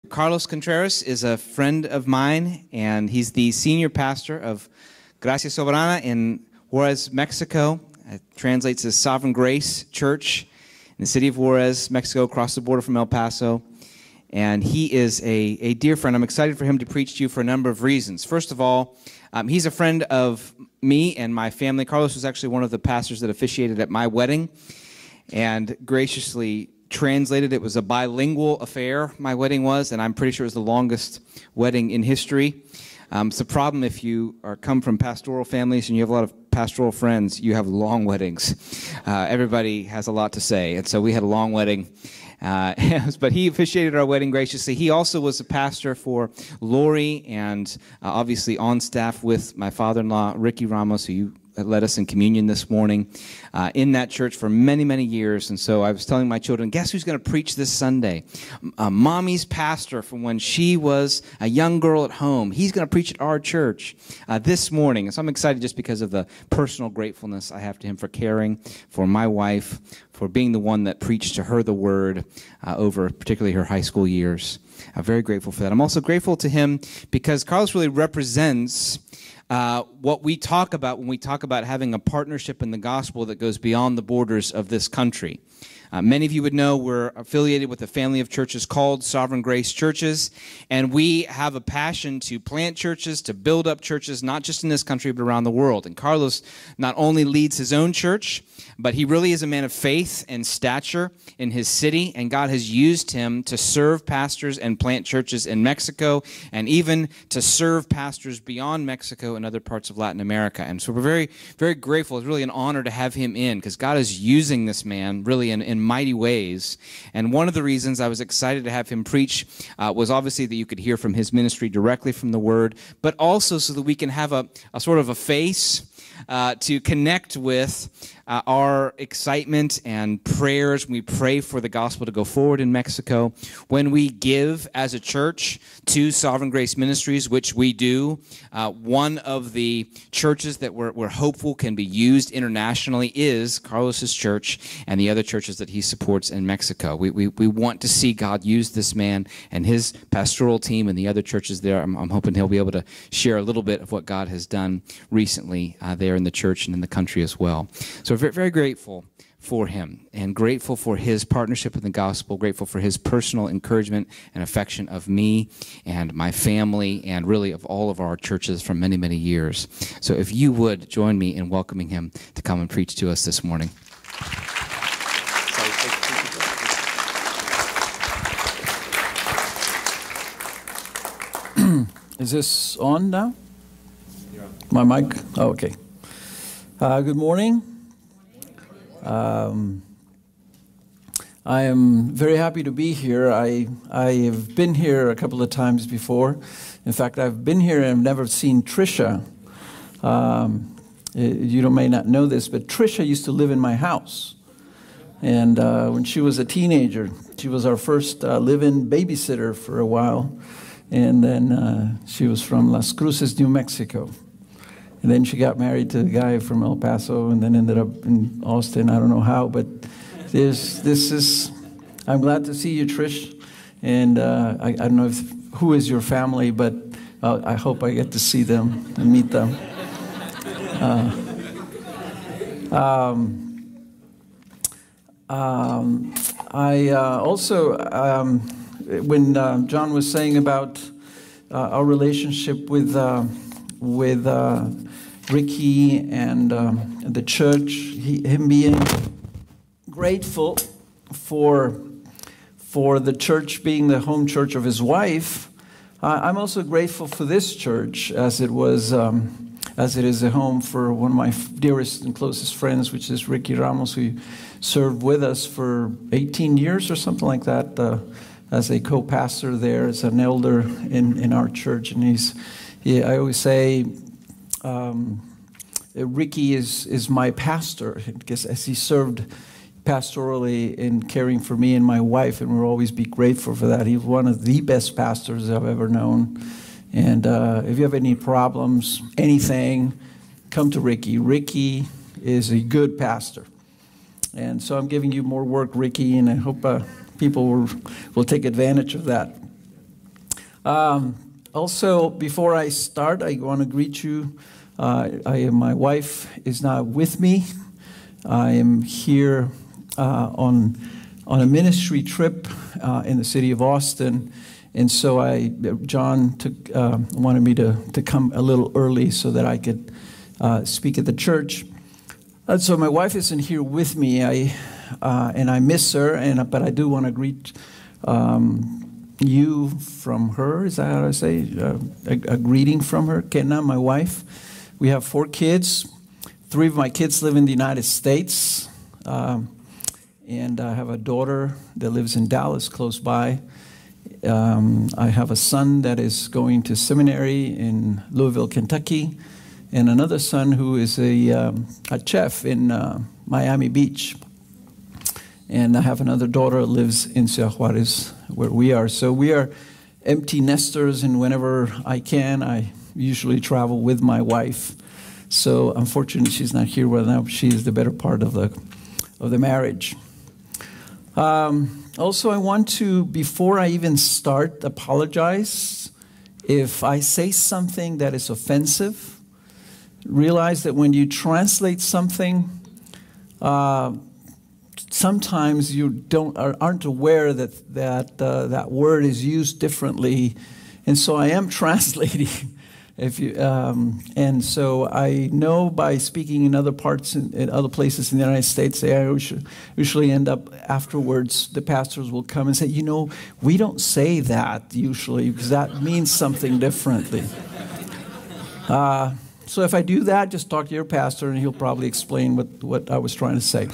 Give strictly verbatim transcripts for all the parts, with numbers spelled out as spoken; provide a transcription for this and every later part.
Carlos Contreras is a friend of mine, and he's the senior pastor of Gracia Soberana in Juarez, Mexico. It translates as Sovereign Grace Church in the city of Juarez, Mexico, across the border from El Paso. And he is a, a dear friend. I'm excited for him to preach to you for a number of reasons. First of all, um, he's a friend of me and my family. Carlos was actually one of the pastors that officiated at my wedding and graciously translated. It was a bilingual affair, my wedding was, and I'm pretty sure it was the longest wedding in history. Um, it's a problem if you are come from pastoral families and you have a lot of pastoral friends, you have long weddings. Uh, everybody has a lot to say, and so we had a long wedding. Uh, but he officiated our wedding graciously. He also was a pastor for Lori and uh, obviously on staff with my father-in-law, Ricky Ramos, who you led us in communion this morning, uh, in that church for many, many years. And so I was telling my children, guess who's going to preach this Sunday? Uh, Mommy's pastor from when she was a young girl at home. He's going to preach at our church uh, this morning. And so I'm excited just because of the personal gratefulness I have to him for caring for my wife, for being the one that preached to her the word uh, over particularly her high school years. I'm very grateful for that. I'm also grateful to him because Carlos really represents Uh, what we talk about when we talk about having a partnership in the gospel that goes beyond the borders of this country. Uh, many of you would know we're affiliated with a family of churches called Sovereign Grace Churches, and we have a passion to plant churches, to build up churches, not just in this country, but around the world. And Carlos not only leads his own church, but he really is a man of faith and stature in his city, and God has used him to serve pastors and plant churches in Mexico, and even to serve pastors beyond Mexico and other parts of Latin America. And so we're very, very grateful. It's really an honor to have him in, because God is using this man really in, in mighty ways. And one of the reasons I was excited to have him preach uh, was obviously that you could hear from his ministry directly from the Word, but also so that we can have a, a sort of a face uh, to connect with Uh, our excitement and prayers when we pray for the gospel to go forward in Mexico, when we give as a church to Sovereign Grace Ministries, which we do. Uh, one of the churches that we're, we're hopeful can be used internationally is Carlos's church and the other churches that he supports in Mexico. We, we, we want to see God use this man and his pastoral team and the other churches there. I'm, I'm hoping he'll be able to share a little bit of what God has done recently uh, there in the church and in the country as well. So very, very grateful for him and grateful for his partnership in the gospel, grateful for his personal encouragement and affection of me and my family and really of all of our churches for many, many years. So if you would join me in welcoming him to come and preach to us this morning. Is this on now? My mic? Oh, okay. Uh, good morning. Um, I am very happy to be here. I I have been here a couple of times before. In fact, I've been here and I've never seen Trisha. Um, you don't, may not know this, but Trisha used to live in my house. And uh, when she was a teenager, she was our first uh, live-in babysitter for a while. And then uh, she was from Las Cruces, New Mexico. And then she got married to a guy from El Paso and then ended up in Austin. I don't know how, but this, this is, I'm glad to see you, Trish. And uh, I, I don't know if, who is your family, but uh, I hope I get to see them and meet them. Uh, um, um, I uh, also, um, when uh, John was saying about uh, our relationship with uh, with uh, Ricky and um, the church, he, him being grateful for for the church being the home church of his wife, uh, I'm also grateful for this church as it was um, as it is a home for one of my dearest and closest friends, which is Ricky Ramos, who served with us for eighteen years or something like that uh, as a co-pastor there, as an elder in, in our church, and he's. Yeah, I always say um, Ricky is, is my pastor, because as he served pastorally in caring for me and my wife, and we'll always be grateful for that. He's one of the best pastors I've ever known. And uh, if you have any problems, anything, come to Ricky. Ricky is a good pastor. And so I'm giving you more work, Ricky, and I hope uh, people will, will take advantage of that. Um, also, before I start, I want to greet you. Uh, I, my wife is not with me. I am here uh, on on a ministry trip uh, in the city of Austin, and so I John took uh, wanted me to to come a little early so that I could uh, speak at the church. And so my wife isn't here with me. I uh, and I miss her, and but I do want to greet um, you from her. Is that how I say? Uh, a, a greeting from her, Kenna, my wife. We have four kids. Three of my kids live in the United States, um, and I have a daughter that lives in Dallas, close by. Um, I have a son that is going to seminary in Louisville, Kentucky, and another son who is a, um, a chef in uh, Miami Beach. And I have another daughter that lives in Ciudad Juarez, where we are. So we are empty nesters, and whenever I can, I usually travel with my wife. So unfortunately, she's not here right now. She is the better part of the of the marriage. Um, also, I want to, before I even start, apologize if I say something that is offensive. Realize that when you translate something, uh, sometimes you don't aren't aware that that uh, that word is used differently, and so I am translating. If you um, and so I know by speaking in other parts in, in other places in the United States, they usually, usually end up afterwards. The pastors will come and say, "You know, we don't say that usually because that means something differently." Uh, so if I do that, just talk to your pastor, and he'll probably explain what what I was trying to say.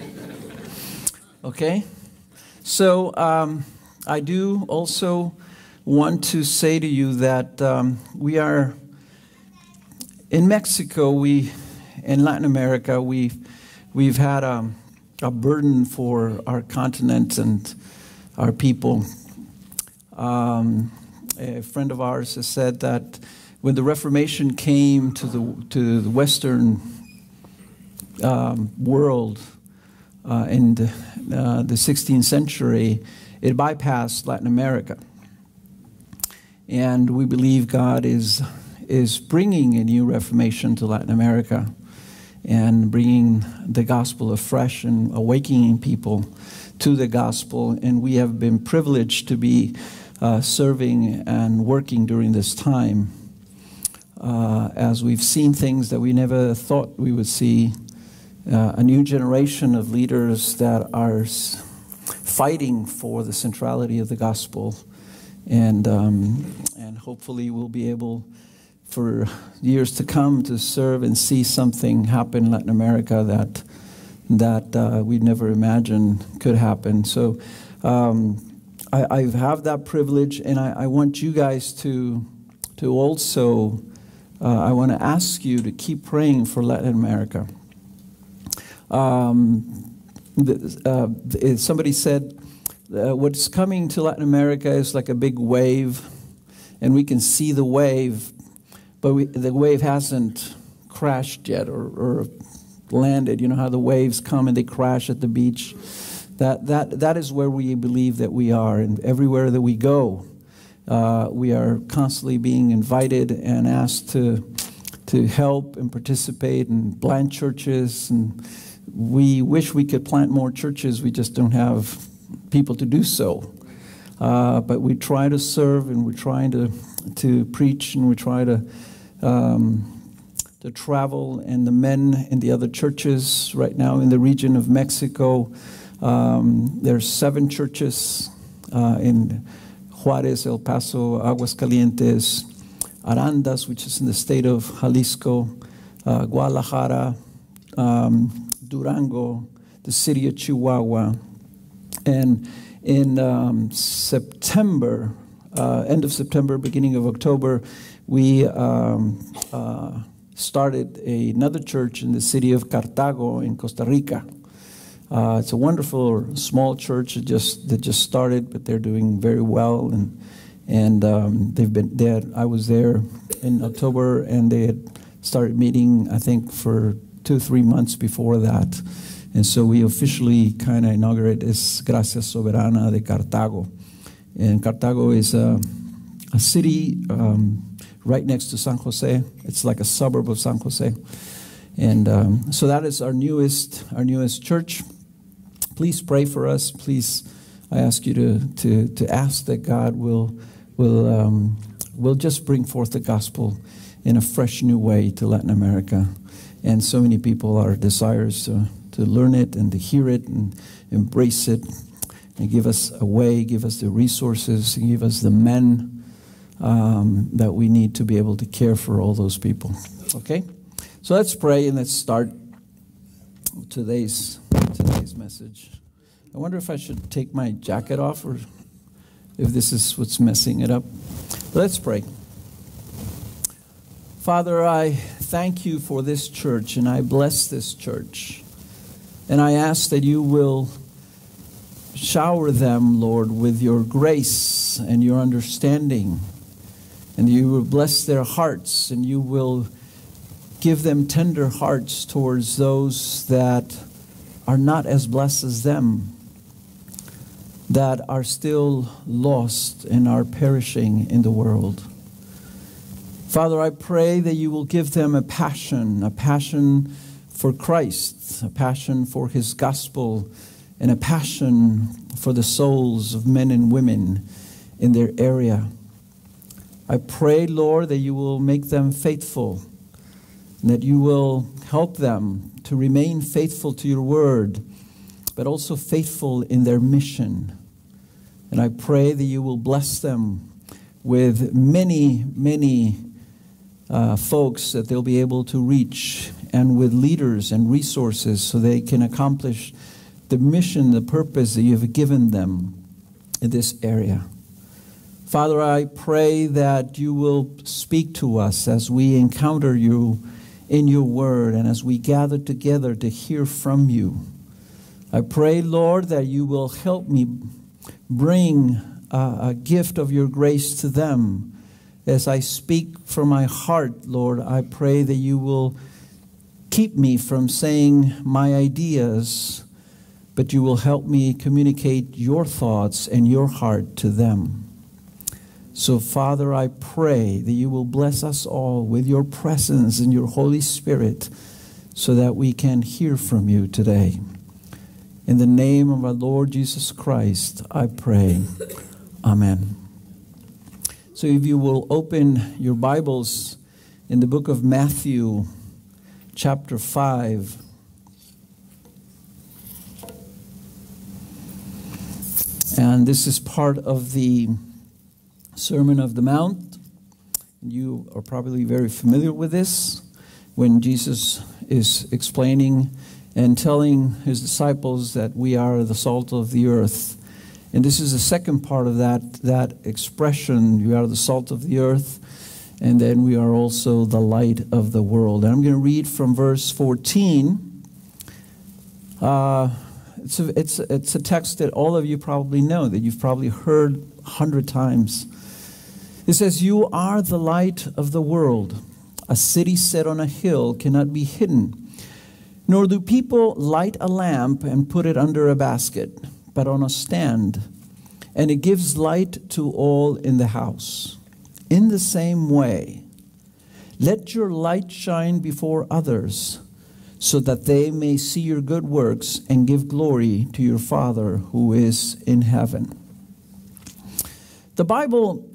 Okay, so um, I do also want to say to you that um, we are in Mexico. We in Latin America. We we've had a, a burden for our continent and our people. Um, a friend of ours has said that when the Reformation came to the to the Western um, world. Uh, in the, uh, the sixteenth century, it bypassed Latin America. And we believe God is, is bringing a new reformation to Latin America and bringing the gospel afresh and awakening people to the gospel. And we have been privileged to be uh, serving and working during this time uh, as we've seen things that we never thought we would see. Uh, a new generation of leaders that are s- fighting for the centrality of the gospel, and um, and hopefully we'll be able, for years to come, to serve and see something happen in Latin America that that uh, we'd never imagined could happen. So um, I, I have that privilege, and I, I want you guys to to also. Uh, I want to ask you to keep praying for Latin America. Um, uh, somebody said uh, what's coming to Latin America is like a big wave, and we can see the wave, but we, the wave hasn't crashed yet or, or landed. You know how the waves come and they crash at the beach? That that that is where we believe that we are, and everywhere that we go, uh, we are constantly being invited and asked to to help and participate and plant churches. And we wish we could plant more churches. We just don't have people to do so. Uh, but we try to serve, and we're trying to to preach, and we try to um, to travel. And the men in the other churches right now in the region of Mexico, um, there's seven churches uh, in Juarez, El Paso, Aguascalientes, Arandas, which is in the state of Jalisco, uh, Guadalajara, um, Durango, the city of Chihuahua. And in um, September, uh, end of September, beginning of October, we um, uh, started a, another church in the city of Cartago in Costa Rica. Uh, it's a wonderful small church that just that just started, but they're doing very well. And and um, they've been there. I was there in October, and they had started meeting, I think, for two, three months before that. And so we officially kind of inaugurated as Gracia Soberana de Cartago. And Cartago is a, a city um, right next to San Jose. It's like a suburb of San Jose. And um, so that is our newest, our newest church. Please pray for us. Please, I ask you to to to ask that God will will um, will just bring forth the gospel in a fresh new way to Latin America. And so many people are desirous to, to learn it and to hear it and embrace it, and give us a way, give us the resources, give us the men um, that we need to be able to care for all those people. Okay? So let's pray and let's start today's today's message. I wonder if I should take my jacket off or if this is what's messing it up. But let's pray. Father, I thank you for this church, and I bless this church. And I ask that you will shower them, Lord, with your grace and your understanding. And you will bless their hearts, and you will give them tender hearts towards those that are not as blessed as them, that are still lost and are perishing in the world. Father, I pray that you will give them a passion, a passion for Christ, a passion for his gospel, and a passion for the souls of men and women in their area. I pray, Lord, that you will make them faithful, and that you will help them to remain faithful to your word, but also faithful in their mission. And I pray that you will bless them with many, many uh, folks that they'll be able to reach, and with leaders and resources so they can accomplish the mission, the purpose that you have given them in this area. Father, I pray that you will speak to us as we encounter you in your word and as we gather together to hear from you. I pray, Lord, that you will help me bring a, a gift of your grace to them. As I speak from my heart, Lord, I pray that you will keep me from saying my ideas, but you will help me communicate your thoughts and your heart to them. So, Father, I pray that you will bless us all with your presence and your Holy Spirit so that we can hear from you today. In the name of our Lord Jesus Christ, I pray. Amen. So if you will open your Bibles in the book of Matthew, chapter five. And this is part of the Sermon of the Mount. You are probably very familiar with this, when Jesus is explaining and telling his disciples that we are the salt of the earth. And this is the second part of that, that expression. We are the salt of the earth, and then we are also the light of the world. And I'm going to read from verse fourteen. Uh, it's, a, it's, a, it's a text that all of you probably know, that you've probably heard a hundred times. It says, "You are the light of the world. A city set on a hill cannot be hidden. Nor do people light a lamp and put it under a basket, but on a stand, and it gives light to all in the house. In the same way, let your light shine before others, so that they may see your good works and give glory to your Father who is in heaven." The Bible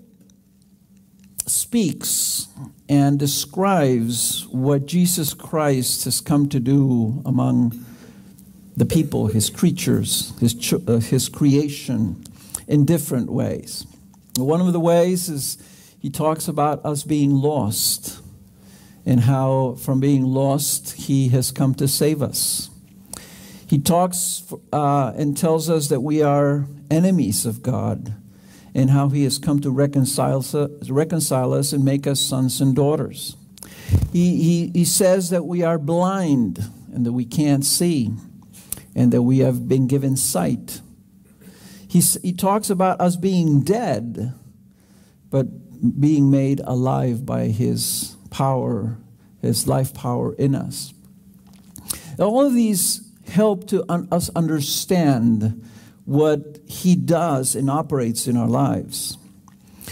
speaks and describes what Jesus Christ has come to do among the people, his creatures, his ch- uh, his creation, in different ways. One of the ways is he talks about us being lost, and how from being lost he has come to save us. He talks uh, and tells us that we are enemies of God, and how he has come to reconcile, reconcile us and make us sons and daughters. He, he, he says that we are blind and that we can't see, and that we have been given sight. He, he talks about us being dead, but being made alive by his power, his life power in us. All of these help to un- us understand what he does and operates in our lives.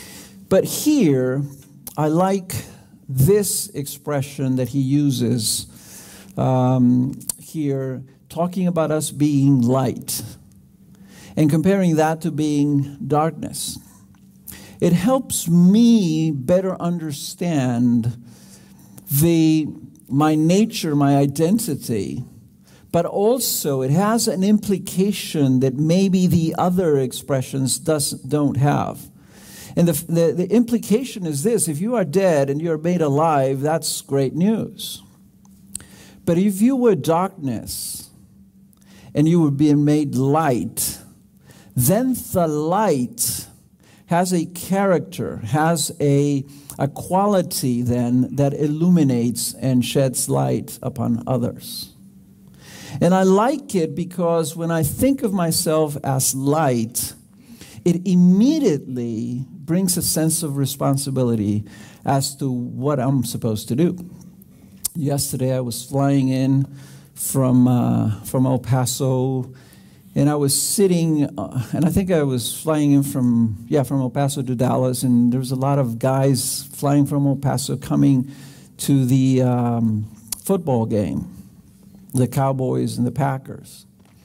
But here, I like this expression that he uses um, here, talking about us being light and comparing that to being darkness. It helps me better understand the my nature, my identity, but also it has an implication that maybe the other expressions does, don't have. And the, the, the implication is this: if you are dead and you are made alive, that's great news. But if you were darkness and you were being made light, then the light has a character, has a, a quality then that illuminates and sheds light upon others. And I like it because when I think of myself as light, it immediately brings a sense of responsibility as to what I'm supposed to do. Yesterday I was flying in from uh, from El Paso, and I was sitting, uh, and I think I was flying in from, yeah, from El Paso to Dallas, and there was a lot of guys flying from El Paso coming to the um, football game, the Cowboys and the Packers.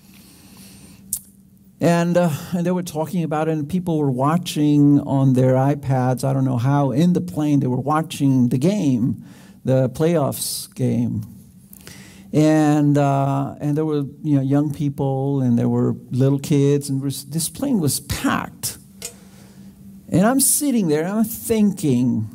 And, uh, and they were talking about it, and people were watching on their iPads, I don't know how, in the plane, they were watching the game, the playoffs game. And uh, and there were, you know, young people, and there were little kids, and was, this plane was packed. And I'm sitting there, and I'm thinking,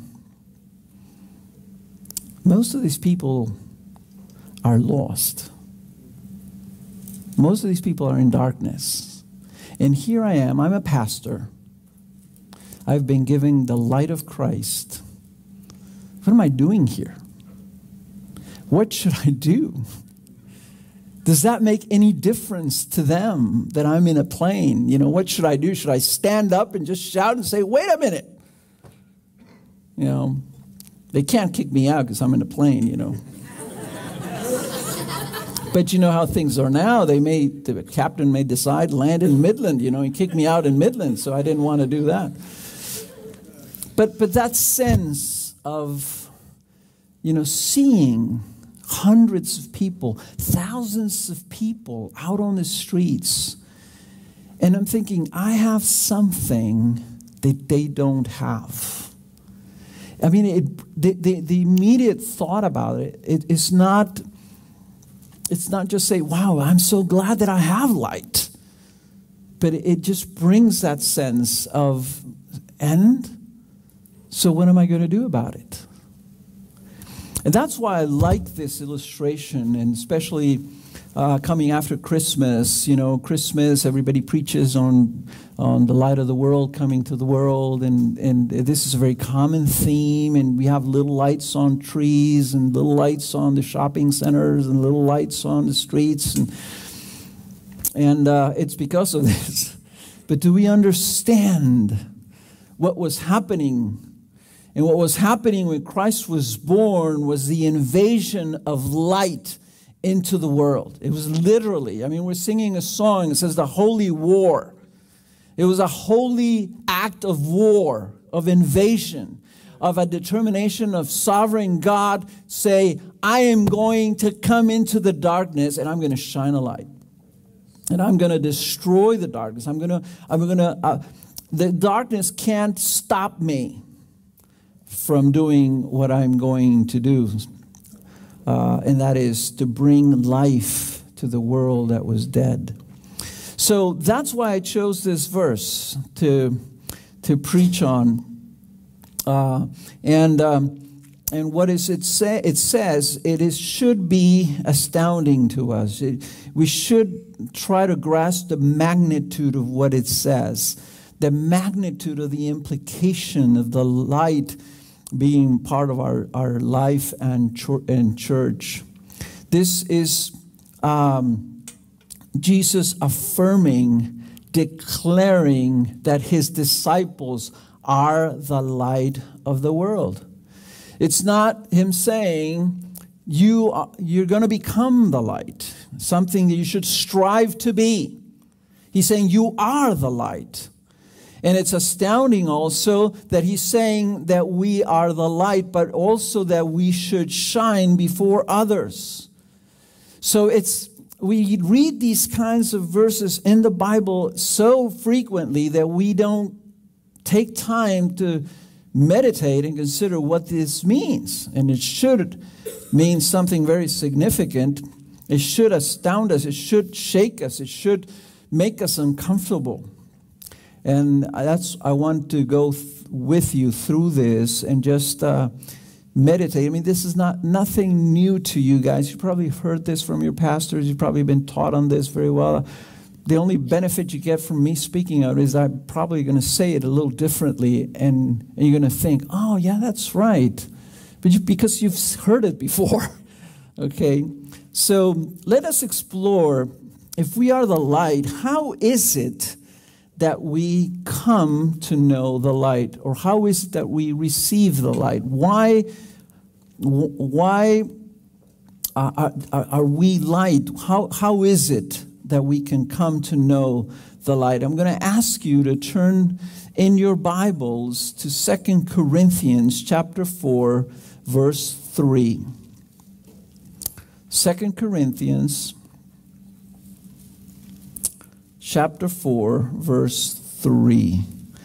most of these people are lost. Most of these people are in darkness. And here I am, I'm a pastor. I've been given the light of Christ. What am I doing here? What should I do? Does that make any difference to them that I'm in a plane? You know, what should I do? Should I stand up and just shout and say, wait a minute? You know, they can't kick me out because I'm in a plane, you know. But you know how things are now. They may, the captain may decide land in Midland, you know, and kick me out in Midland, so I didn't want to do that. But but that sense of, you know, seeing hundreds of people, thousands of people out on the streets. And I'm thinking, I have something that they don't have. I mean, it, the, the, the immediate thought about it, it is not, it's not just say, wow, I'm so glad that I have light. But it, it just brings that sense of, and so what am I going to do about it? And that's why I like this illustration, and especially uh, coming after Christmas. You know, Christmas, everybody preaches on on the light of the world coming to the world, and, and this is a very common theme, and we have little lights on trees, and little lights on the shopping centers, and little lights on the streets, and, and uh, it's because of this. But do we understand what was happening? And what was happening when Christ was born was the invasion of light into the world. It was literally, I mean, we're singing a song that says the holy war. It was a holy act of war, of invasion, of a determination of sovereign God say, I am going to come into the darkness and I'm going to shine a light. And I'm going to destroy the darkness. I'm going to, I'm going to, uh, the darkness can't stop me from doing what I'm going to do, uh, and that is to bring life to the world that was dead. So that's why I chose this verse to to preach on. Uh, and um, and what is it say? It says it is should be astounding to us. It, we should try to grasp the magnitude of what it says, the magnitude of the implication of the light being part of our, our life and, ch- and church. This is um, Jesus affirming, declaring that his disciples are the light of the world. It's not him saying, you are, you're going to become the light, something that you should strive to be. He's saying you are the light. And it's astounding also that he's saying that we are the light, but also that we should shine before others. So it's we read these kinds of verses in the Bible so frequently that we don't take time to meditate and consider what this means. And it should mean something very significant. It should astound us. It should shake us. It should make us uncomfortable. And that's I want to go th- with you through this and just uh, meditate. I mean, this is not nothing new to you guys. You probably heard this from your pastors. You've probably been taught on this very well. The only benefit you get from me speaking out is I'm probably going to say it a little differently, and, and you're going to think, oh, yeah, that's right. But you, because you've heard it before. Okay? So let us explore, if we are the light, how is it that we come to know the light? Or how is it that we receive the light? Why, why are, are, are we light? How, how is it that we can come to know the light? I'm going to ask you to turn in your Bibles to Second Corinthians chapter four, verse three. Second Corinthians chapter four, verse three.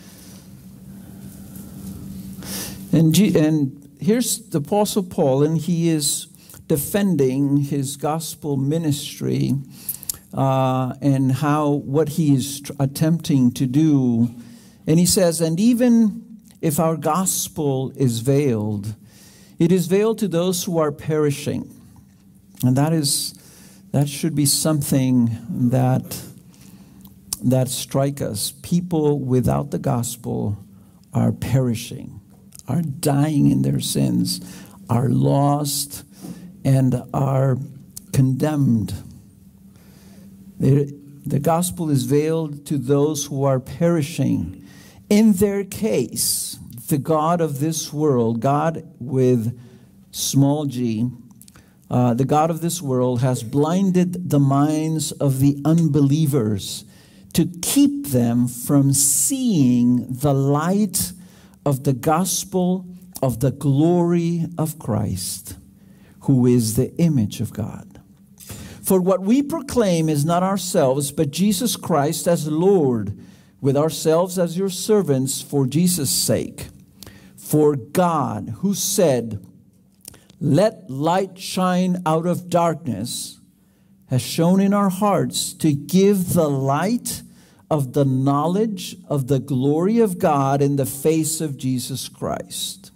And, G- and here's the Apostle Paul, and he is defending his gospel ministry uh, and how what he is tr- attempting to do. And he says, and even if our gospel is veiled, it is veiled to those who are perishing. And that is that should be something that that strike us. People without the gospel are perishing, are dying in their sins, are lost, and are condemned. The, the gospel is veiled to those who are perishing. In their case, the God of this world, God with small g, uh, the God of this world has blinded the minds of the unbelievers to keep them from seeing the light of the gospel of the glory of Christ, who is the image of God. For what we proclaim is not ourselves, but Jesus Christ as Lord, with ourselves as your servants for Jesus' sake. For God, who said, let light shine out of darkness, has shone in our hearts to give the light of the knowledge of the glory of God in the face of Jesus Christ.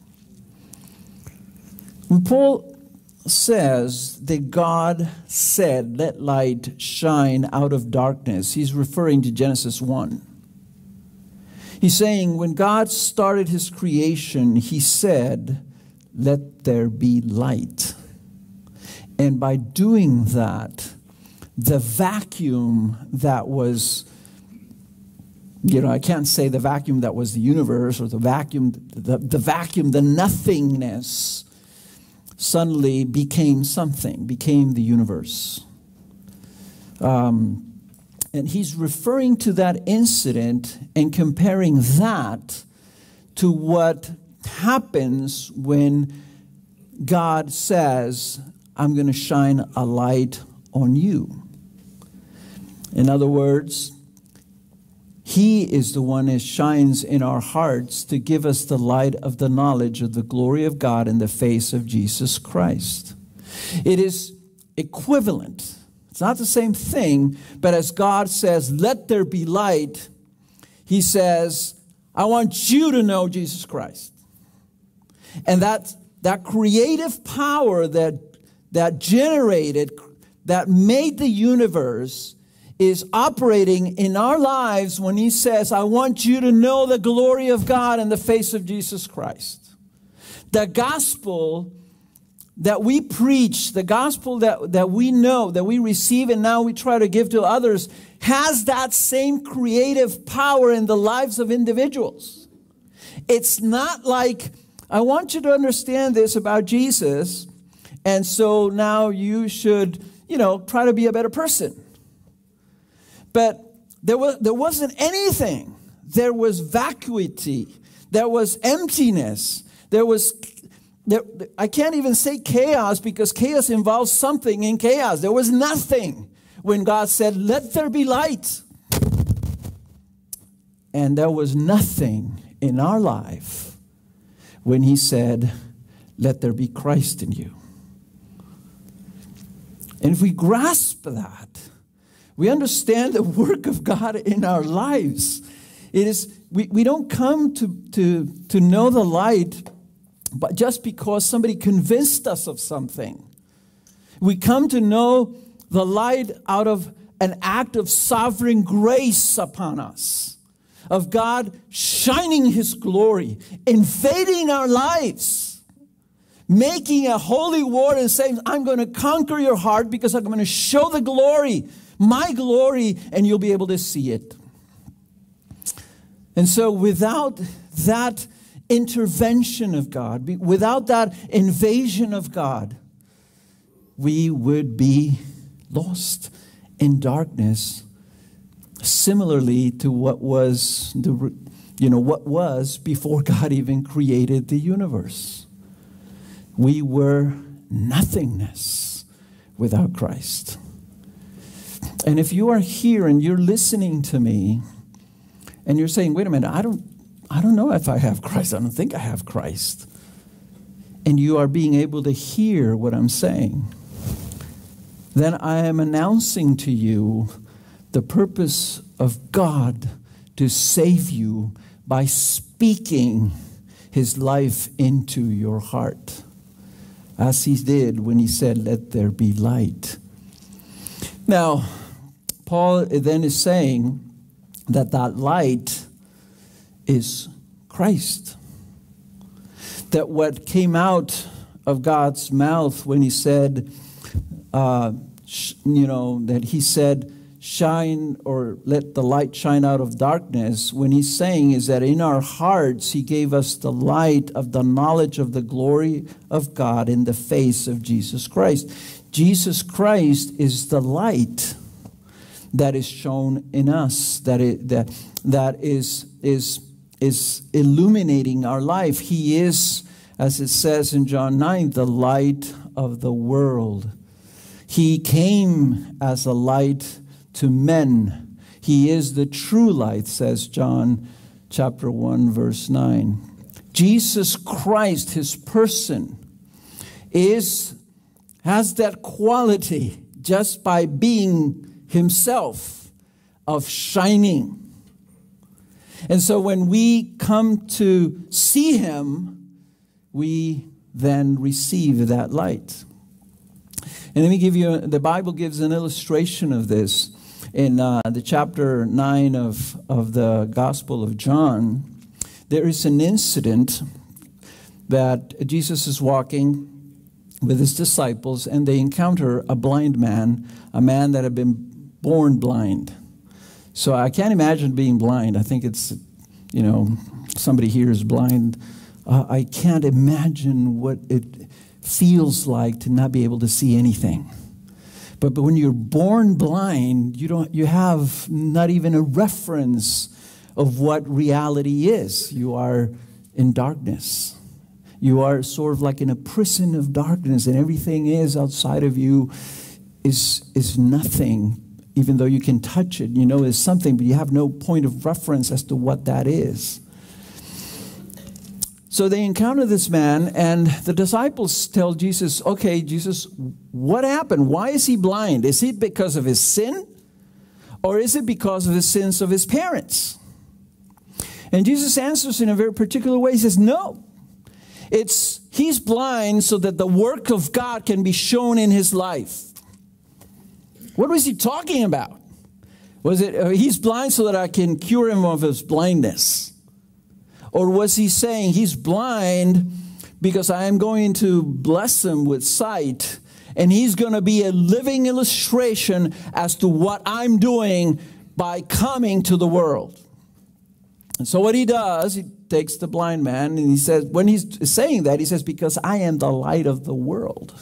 When Paul says that God said, let light shine out of darkness, he's referring to Genesis one. He's saying when God started his creation, he said, let there be light. And by doing that, the vacuum that was, you know, I can't say the vacuum that was the universe or the vacuum, the, the vacuum, the nothingness, suddenly became something, became the universe. Um, and he's referring to that incident and comparing that to what happens when God says, I'm going to shine a light on you. In other words, he is the one that shines in our hearts to give us the light of the knowledge of the glory of God in the face of Jesus Christ. It is equivalent. It's not the same thing, but as God says, let there be light, he says, I want you to know Jesus Christ. And that, that creative power that, that generated, that made the universe is operating in our lives when he says, I want you to know the glory of God in the face of Jesus Christ. The gospel that we preach, the gospel that, that we know, that we receive and now we try to give to others, has that same creative power in the lives of individuals. It's not like, I want you to understand this about Jesus, and so now you should, you know, try to be a better person. But there was there wasn't anything there was vacuity. There was emptiness. There was, there, I can't even say chaos because chaos involves something in chaos. There was nothing when God said, let there be light. And there was nothing in our life when he said, let there be Christ in you. And if we grasp that, we understand the work of God in our lives. It is we, we don't come to, to, to know the light but just because somebody convinced us of something. We come to know the light out of an act of sovereign grace upon us, of God shining his glory, invading our lives, making a holy war and saying, I'm going to conquer your heart because I'm going to show the glory, my glory, and you'll be able to see it. And so without that intervention of God, without that invasion of God, we would be lost in darkness, similarly to what was the, you know, what was before God even created the universe. We were nothingness without Christ. And if you are here and you're listening to me and you're saying, wait a minute, I don't I don't know if I have Christ. I don't think I have Christ. And you are being able to hear what I'm saying, then I am announcing to you the purpose of God to save you by speaking his life into your heart, as he did when he said, let there be light. Now, Paul then is saying that that light is Christ. That what came out of God's mouth when he said, uh, sh- you know, that he said, shine or let the light shine out of darkness, when he's saying is that in our hearts he gave us the light of the knowledge of the glory of God in the face of Jesus Christ. Jesus Christ is the light that is shown in us, that it, that that is is is illuminating our life. He is, as it says in John nine, the light of the world. He came as a light to men. He is the true light, says John chapter one, verse nine. Jesus Christ, his person, is has that quality just by being himself of shining. And so when we come to see him, we then receive that light. And let me give you, the Bible gives an illustration of this in uh, the chapter nine of, of the Gospel of John. There is an incident that Jesus is walking with his disciples, and they encounter a blind man, a man that had been born blind. So I can't imagine being blind. I think it's, you know, somebody here is blind. Uh, I can't imagine what it feels like to not be able to see anything. But, but when you're born blind, you don't, you have not even a reference of what reality is. You are in darkness. You are sort of like in a prison of darkness, and everything is outside of you is, is nothing. Even though you can touch it, you know there's something, but you have no point of reference as to what that is. So they encounter this man, and the disciples tell Jesus, okay, Jesus, what happened? Why is he blind? Is it because of his sin? Or is it because of the sins of his parents? And Jesus answers in a very particular way. He says, no. It's, he's blind so that the work of God can be shown in his life. What was he talking about? Was it, uh, he's blind so that I can cure him of his blindness? Or was he saying he's blind because I am going to bless him with sight, and he's going to be a living illustration as to what I'm doing by coming to the world? And so what he does, he takes the blind man, and he says, when he's saying that, he says, because I am the light of the world.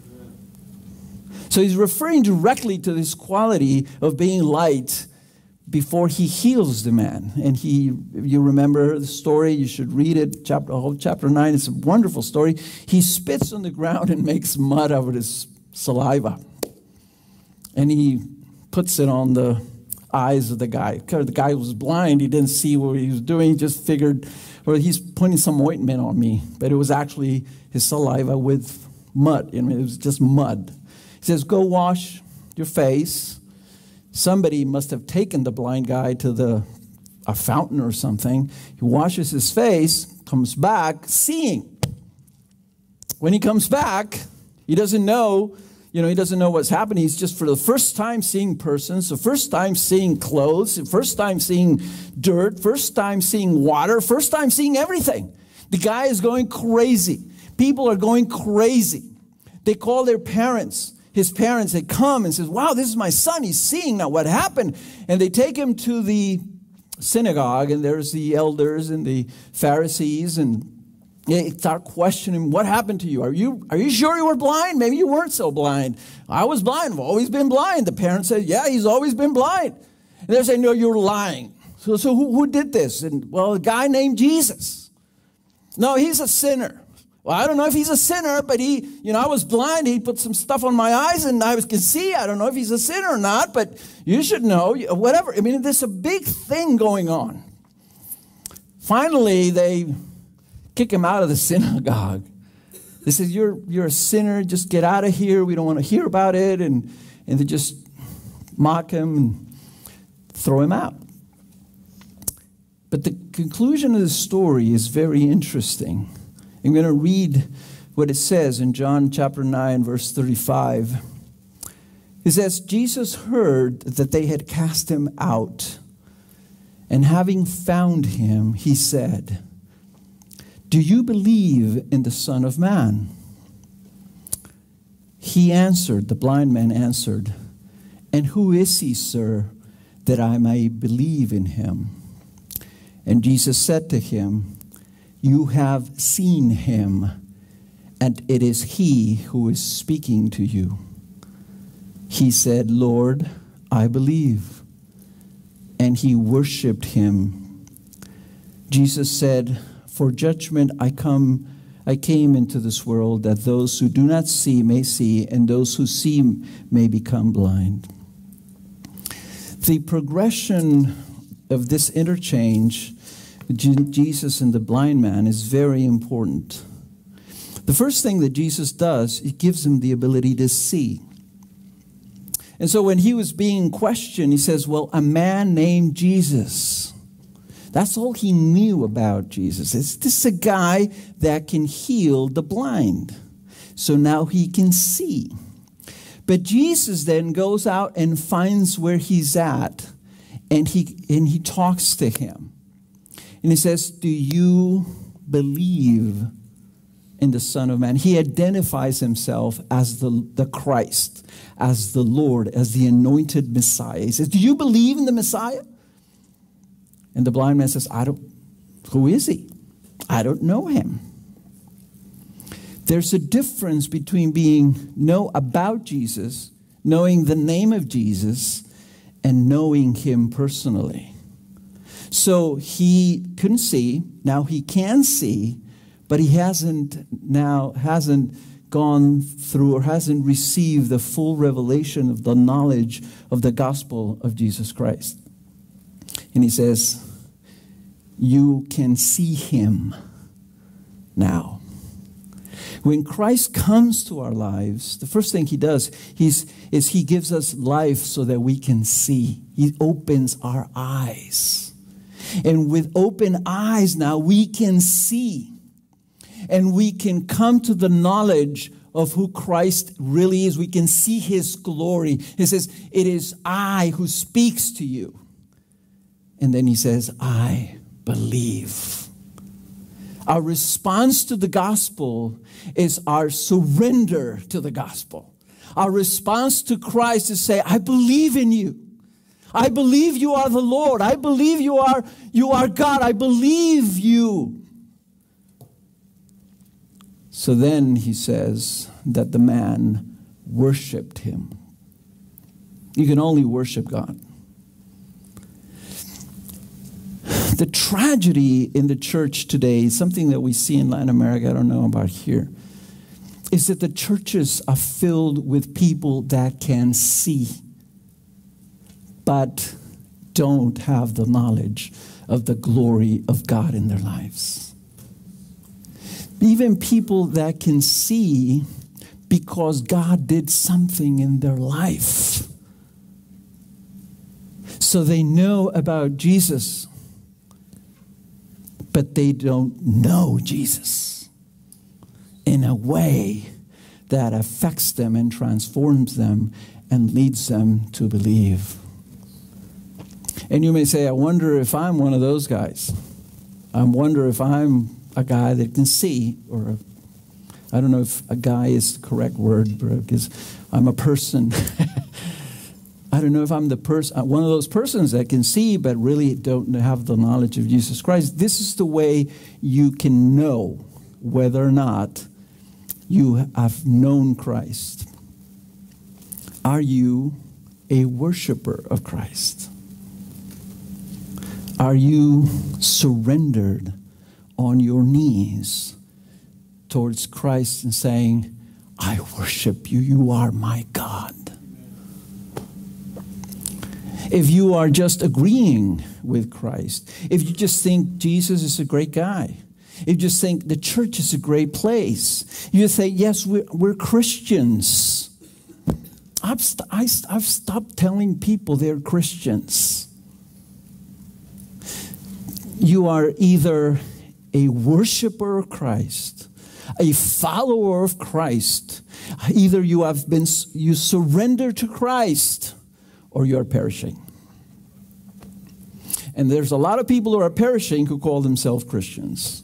So he's referring directly to this quality of being light before he heals the man. And he, you remember the story, you should read it, chapter, whole chapter nine. It's a wonderful story. He spits on the ground and makes mud out of his saliva. And he puts it on the eyes of the guy. Because the guy was blind, he didn't see what he was doing. He just figured, well, he's putting some ointment on me. But it was actually his saliva with mud. I mean, it was just mud. He says, go wash your face. Somebody must have taken the blind guy to the a fountain or something. He washes his face, comes back seeing. When he comes back, he doesn't know, you know, he doesn't know what's happening. He's just for the first time seeing persons, the first time seeing clothes, the first time seeing dirt, first time seeing water, first time seeing everything. The guy is going crazy. People are going crazy. They call their parents. His parents, they come and says, wow, this is my son. He's seeing now what happened. And they take him to the synagogue, and there's the elders and the Pharisees, and they start questioning, what happened to you? Are you are you sure you were blind? Maybe you weren't so blind. I was blind. I've always been blind. The parents said, yeah, he's always been blind. And they're saying, no, you're lying. So, so who, who did this? And, well, a guy named Jesus. No, he's a sinner. Well, I don't know if he's a sinner, but he, you know, I was blind. He put some stuff on my eyes and I can see. I don't know if he's a sinner or not, but you should know, whatever. I mean, there's a big thing going on. Finally, they kick him out of the synagogue. They said, you're, you're a sinner. Just get out of here. We don't want to hear about it. And, and they just mock him and throw him out. But the conclusion of the story is very interesting. I'm going to read what it says in John chapter nine, verse thirty-five. It says, Jesus heard that they had cast him out, and having found him, he said, do you believe in the Son of Man? He answered, the blind man answered, and who is he, sir, that I may believe in him? And Jesus said to him, you have seen him, and it is he who is speaking to you. He said, Lord, I believe. And he worshipped him. Jesus said, for judgment I come, I came into this world, that those who do not see may see, and those who see may become blind. The progression of this interchange, Jesus and the blind man, is very important. The first thing that Jesus does, he gives him the ability to see. And so when he was being questioned, he says, well, a man named Jesus. That's all he knew about Jesus. Is this a guy that can heal the blind? So now he can see. But Jesus then goes out and finds where he's at, and he and he talks to him. And he says, do you believe in the Son of Man? He identifies himself as the, the Christ, as the Lord, as the anointed Messiah. He says, do you believe in the Messiah? And the blind man says, I don't, who is he? I don't know him. There's a difference between being know about Jesus, knowing the name of Jesus, and knowing him personally. So he couldn't see, now he can see, but he hasn't now hasn't gone through or hasn't received the full revelation of the knowledge of the gospel of Jesus Christ. And he says, you can see him now. When Christ comes to our lives, the first thing he does he's, is he gives us life so that we can see. He opens our eyes. And with open eyes now, we can see. And we can come to the knowledge of who Christ really is. We can see his glory. He says, it is I who speaks to you. And then he says, I believe. Our response to the gospel is our surrender to the gospel. Our response to Christ is say, I believe in you. I believe you are the Lord. I believe you are, you are God. I believe you. So then he says that the man worshiped him. You can only worship God. the tragedy in the church today, something that we see in Latin America, I don't know about here, is that the churches are filled with people that can see, but don't have the knowledge of the glory of God in their lives. Even people that can see because God did something in their life. So they know about Jesus, but they don't know Jesus in a way that affects them and transforms them and leads them to believe. And you may say, I wonder if I'm one of those guys. I wonder if I'm a guy that can see, or a, I don't know if a guy is the correct word, because I'm a person. I don't know if I'm the person, one of those persons that can see but really don't have the knowledge of Jesus Christ. This is the way you can know whether or not you have known Christ. Are you a worshiper of Christ? Are you surrendered on your knees towards Christ and saying, I worship you, you are my God? If you are just agreeing with Christ, if you just think Jesus is a great guy, if you just think the church is a great place, you say, yes, we're, we're Christians. I've, st- I st- I've stopped telling people they're Christians. You are either a worshiper of Christ, a follower of Christ. Either you have been, you surrender to Christ, or you are perishing. And there's a lot of people who are perishing who call themselves Christians.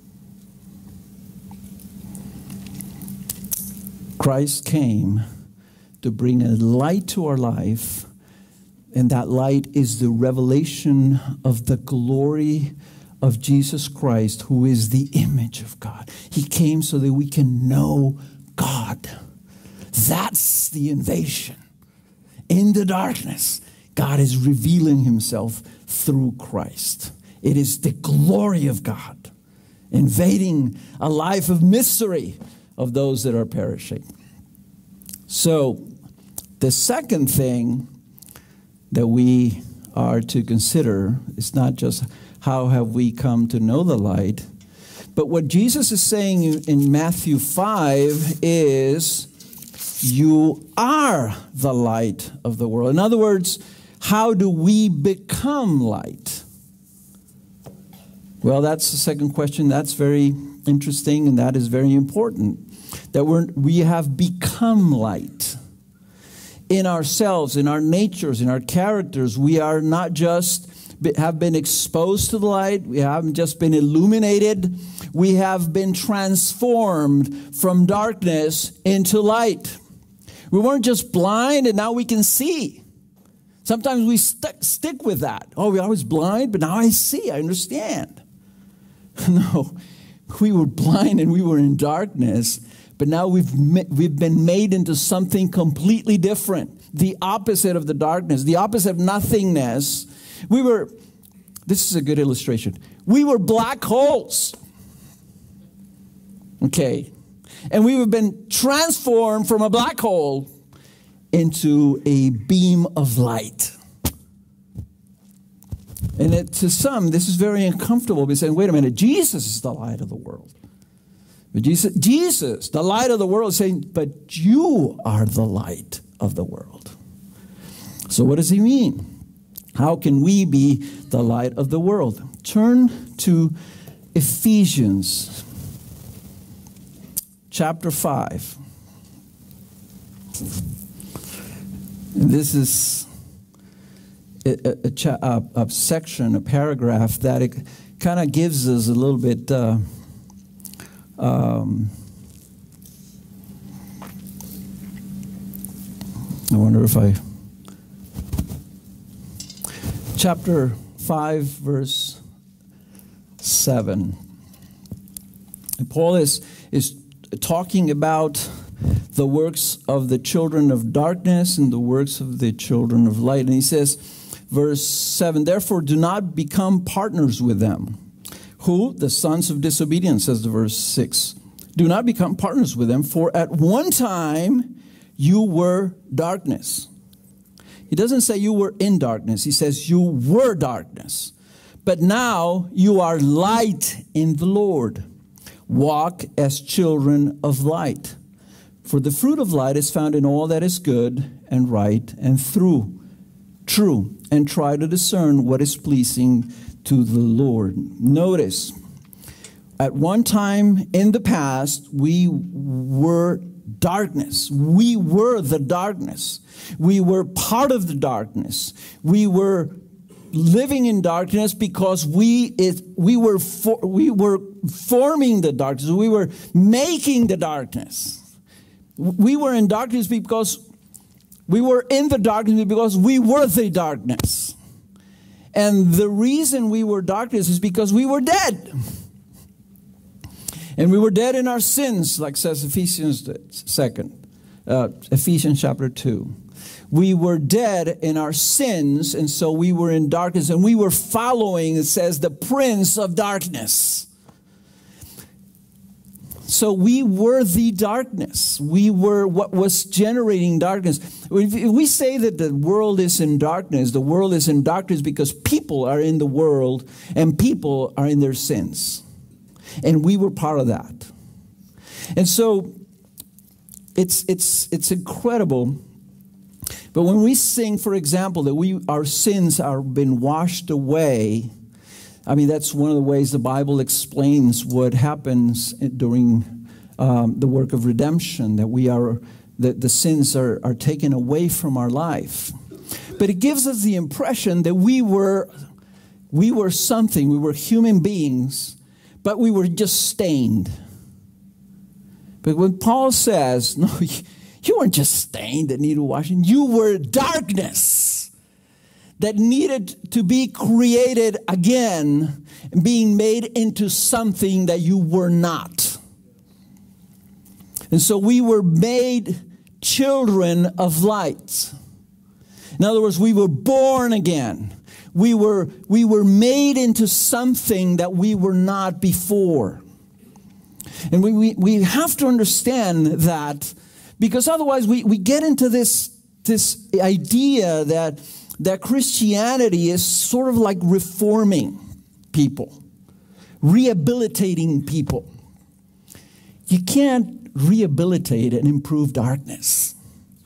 Christ came to bring a light to our life, and that light is the revelation of the glory of Jesus Christ, who is the image of God. He came so that we can know God. That's the invasion. In the darkness, God is revealing himself through Christ. It is the glory of God invading a life of misery of those that are perishing. So, the second thing that we are to consider is not just how have we come to know the light, but what Jesus is saying in Matthew five is, you are the light of the world. In other words, how do we become light? Well, that's the second question. That's very interesting, and that is very important. That we're, we have become light. In ourselves, in our natures, in our characters, we are not just have been exposed to the light. We haven't just been illuminated. We have been transformed from darkness into light. We weren't just blind and now we can see. Sometimes we st- stick with that. Oh, I was blind, but now I see. I understand. No, we were blind and we were in darkness, but now we've we've been made into something completely different. The opposite of the darkness, the opposite of nothingness. We were, this is a good illustration. We were black holes. Okay. And we have been transformed from a black hole into a beam of light. And it, to some, this is very uncomfortable. We're saying, wait a minute, Jesus is the light of the world. But Jesus, Jesus, the light of the world, is saying, but you are the light of the world. So what does he mean? How can we be the light of the world? Turn to Ephesians chapter five. And this is a, a, a, a section, a paragraph that it kind of gives us a little bit uh, um, I wonder if I chapter five verse seven. And Paul is is talking about the works of the children of darkness and the works of the children of light. And he says, verse seven. Therefore, do not become partners with them. Who? The sons of disobedience, says the verse six. Do not become partners with them, for at one time you were darkness. He doesn't say you were in darkness. He says you were darkness. But now you are light in the Lord. Walk as children of light. For the fruit of light is found in all that is good and right and through, true, and try to discern what is pleasing to the Lord. Notice, at one time in the past, we were darkness. We were the darkness. We were part of the darkness. We were living in darkness because we it, we were for, we were forming the darkness. We were making the darkness. We were in darkness because we were in the darkness because we were the darkness. And the reason we were darkness is because we were dead. And we were dead in our sins, like says Ephesians second, uh, Ephesians chapter two. We were dead in our sins, and so we were in darkness, and we were following, it says, the prince of darkness. So we were the darkness. We were what was generating darkness. If we say that the world is in darkness, the world is in darkness because people are in the world and people are in their sins. And we were part of that. And so it's it's it's incredible. But when we sing, for example, that we our sins are been washed away, I mean, that's one of the ways the Bible explains what happens during um, the work of redemption, that we are, that the sins are, are taken away from our life. But it gives us the impression that we were, we were something, we were human beings, but we were just stained. But when Paul says, no, you weren't just stained that needed washing, you were darkness that needed to be created again, being made into something that you were not. And so we were made children of light. In other words, we were born again. We were, we were made into something that we were not before. And we, we, we have to understand that, because otherwise we, we get into this, this idea that that Christianity is sort of like reforming people, rehabilitating people. You can't rehabilitate and improve darkness.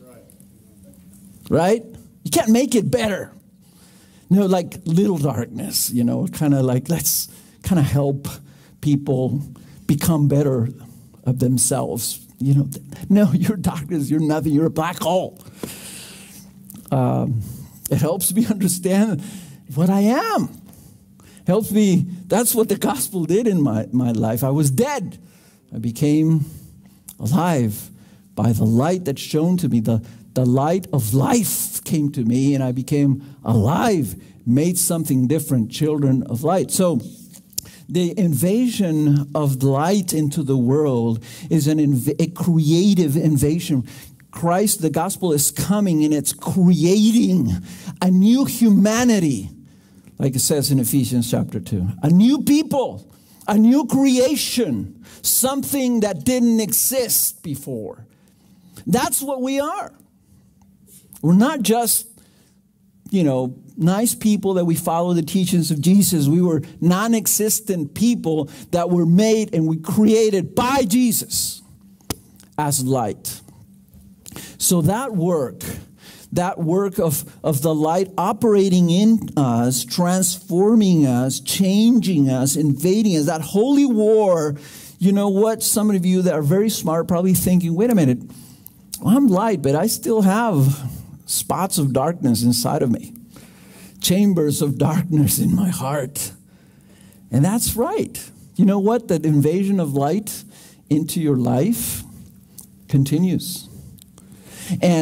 Right? You can't make it better. You know, like little darkness, you know, kind of like let's kind of help people become better of themselves. You know, no, you're darkness, you're nothing, you're a black hole. Um, It helps me understand what I am. Helps me, that's what the gospel did in my, my life. I was dead. I became alive by the light that shone to me. The, the light of life came to me and I became alive, made something different, children of light. So the invasion of light into the world is an inv- a creative invasion. Christ, the gospel is coming and it's creating a new humanity, like it says in Ephesians chapter two. A new people, a new creation, something that didn't exist before. That's what we are. We're not just, you know, nice people that we follow the teachings of Jesus. We were non-existent people that were made and we created by Jesus as light. So that work, that work of, of the light operating in us, transforming us, changing us, invading us, that holy war, you know what? Some of you that are very smart are probably thinking, wait a minute, well, I'm light, but I still have spots of darkness inside of me, chambers of darkness in my heart. And that's right. You know what? That invasion of light into your life continues. And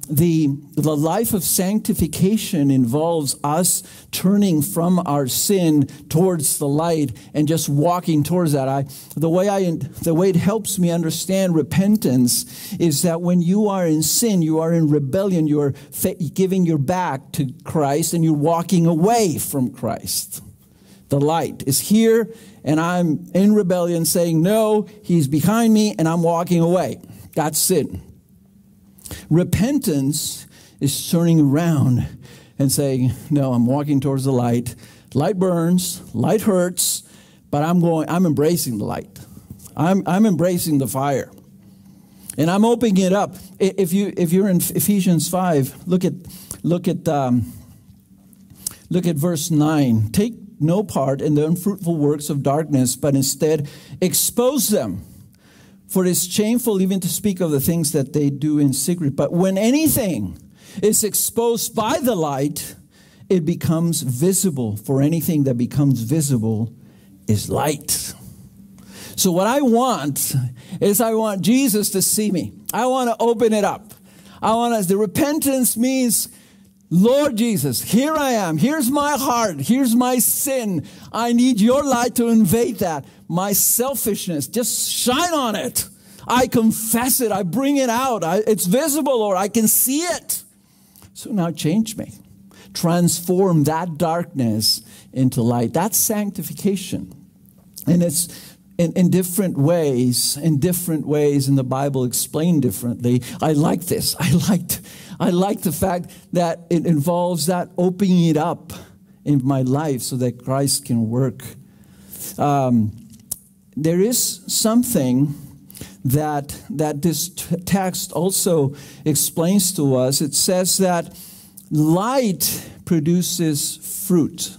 the, the life of sanctification involves us turning from our sin towards the light and just walking towards that. I, the way I, the way it helps me understand repentance is that when you are in sin, you are in rebellion, you are fa- giving your back to Christ and you're walking away from Christ. The light is here and I'm in rebellion saying, no, he's behind me and I'm walking away. That's sin. Repentance is turning around and saying, no, I'm walking towards the light. Light burns, light hurts, but I'm going, I'm embracing the light. I'm, I'm embracing the fire. And I'm opening it up. If you if you're in Ephesians five, look at look at um, look at verse nine. Take no part in the unfruitful works of darkness, but instead expose them. For it is shameful even to speak of the things that they do in secret. But when anything is exposed by the light, it becomes visible. For anything that becomes visible is light. So what I want is I want Jesus to see me. I want to open it up. I want to, the repentance means, Lord Jesus, here I am. Here's my heart. Here's my sin. I need your light to invade that. My selfishness, just shine on it. I confess it. I bring it out. I, it's visible, or I can see it. So now change me. Transform that darkness into light. That's sanctification. And it's in, in different ways, in different ways in the Bible explained differently. I like this. I liked, I like the fact that it involves that opening it up in my life so that Christ can work. Um, There is something that that this t- text also explains to us. It says that light produces fruit.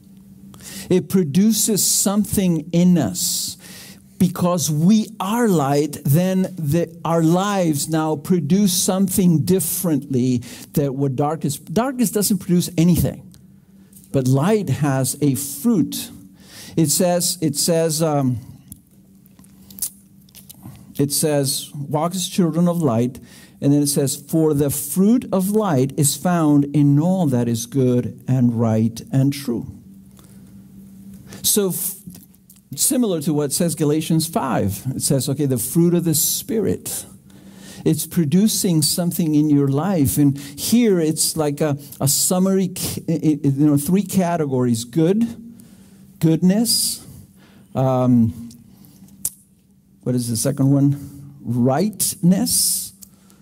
It produces something in us. Because we are light, then the, our lives now produce something differently than what darkness. Darkness doesn't produce anything, but light has a fruit. It says. It says. Um, It says, walk as children of light. And then it says, for the fruit of light is found in all that is good and right and true. So f- similar to what says Galatians five. It says, okay, the fruit of the Spirit. It's producing something in your life. And here it's like a, a summary, you know, three categories. Good, goodness, um, what is the second one? Rightness,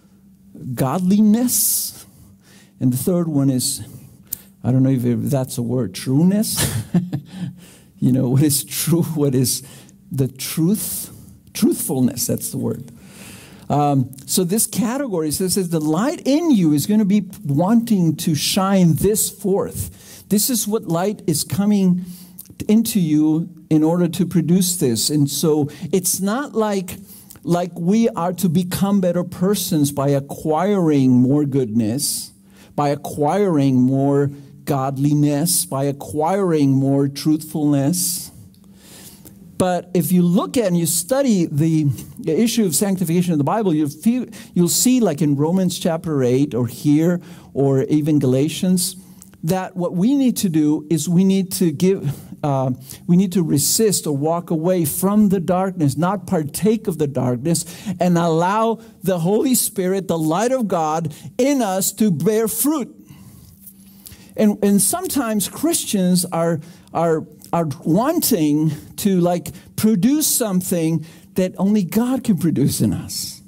godliness. And the third one is, I don't know if that's a word, trueness. You know, what is true? What is the truth? Truthfulness, that's the word. Um, so this category says that the light in you is going to be wanting to shine this forth. This is what light is coming into you in order to produce this. And so it's not like, like we are to become better persons by acquiring more goodness, by acquiring more godliness, by acquiring more truthfulness. But if you look at and you study the issue of sanctification in the Bible, you'll, feel, you'll see, like in Romans chapter eight or here or even Galatians, that what we need to do is we need to give... Uh, we need to resist or walk away from the darkness, not partake of the darkness, and allow the Holy Spirit, the light of God, in us to bear fruit. And and sometimes Christians are are are wanting to like produce something that only God can produce in us.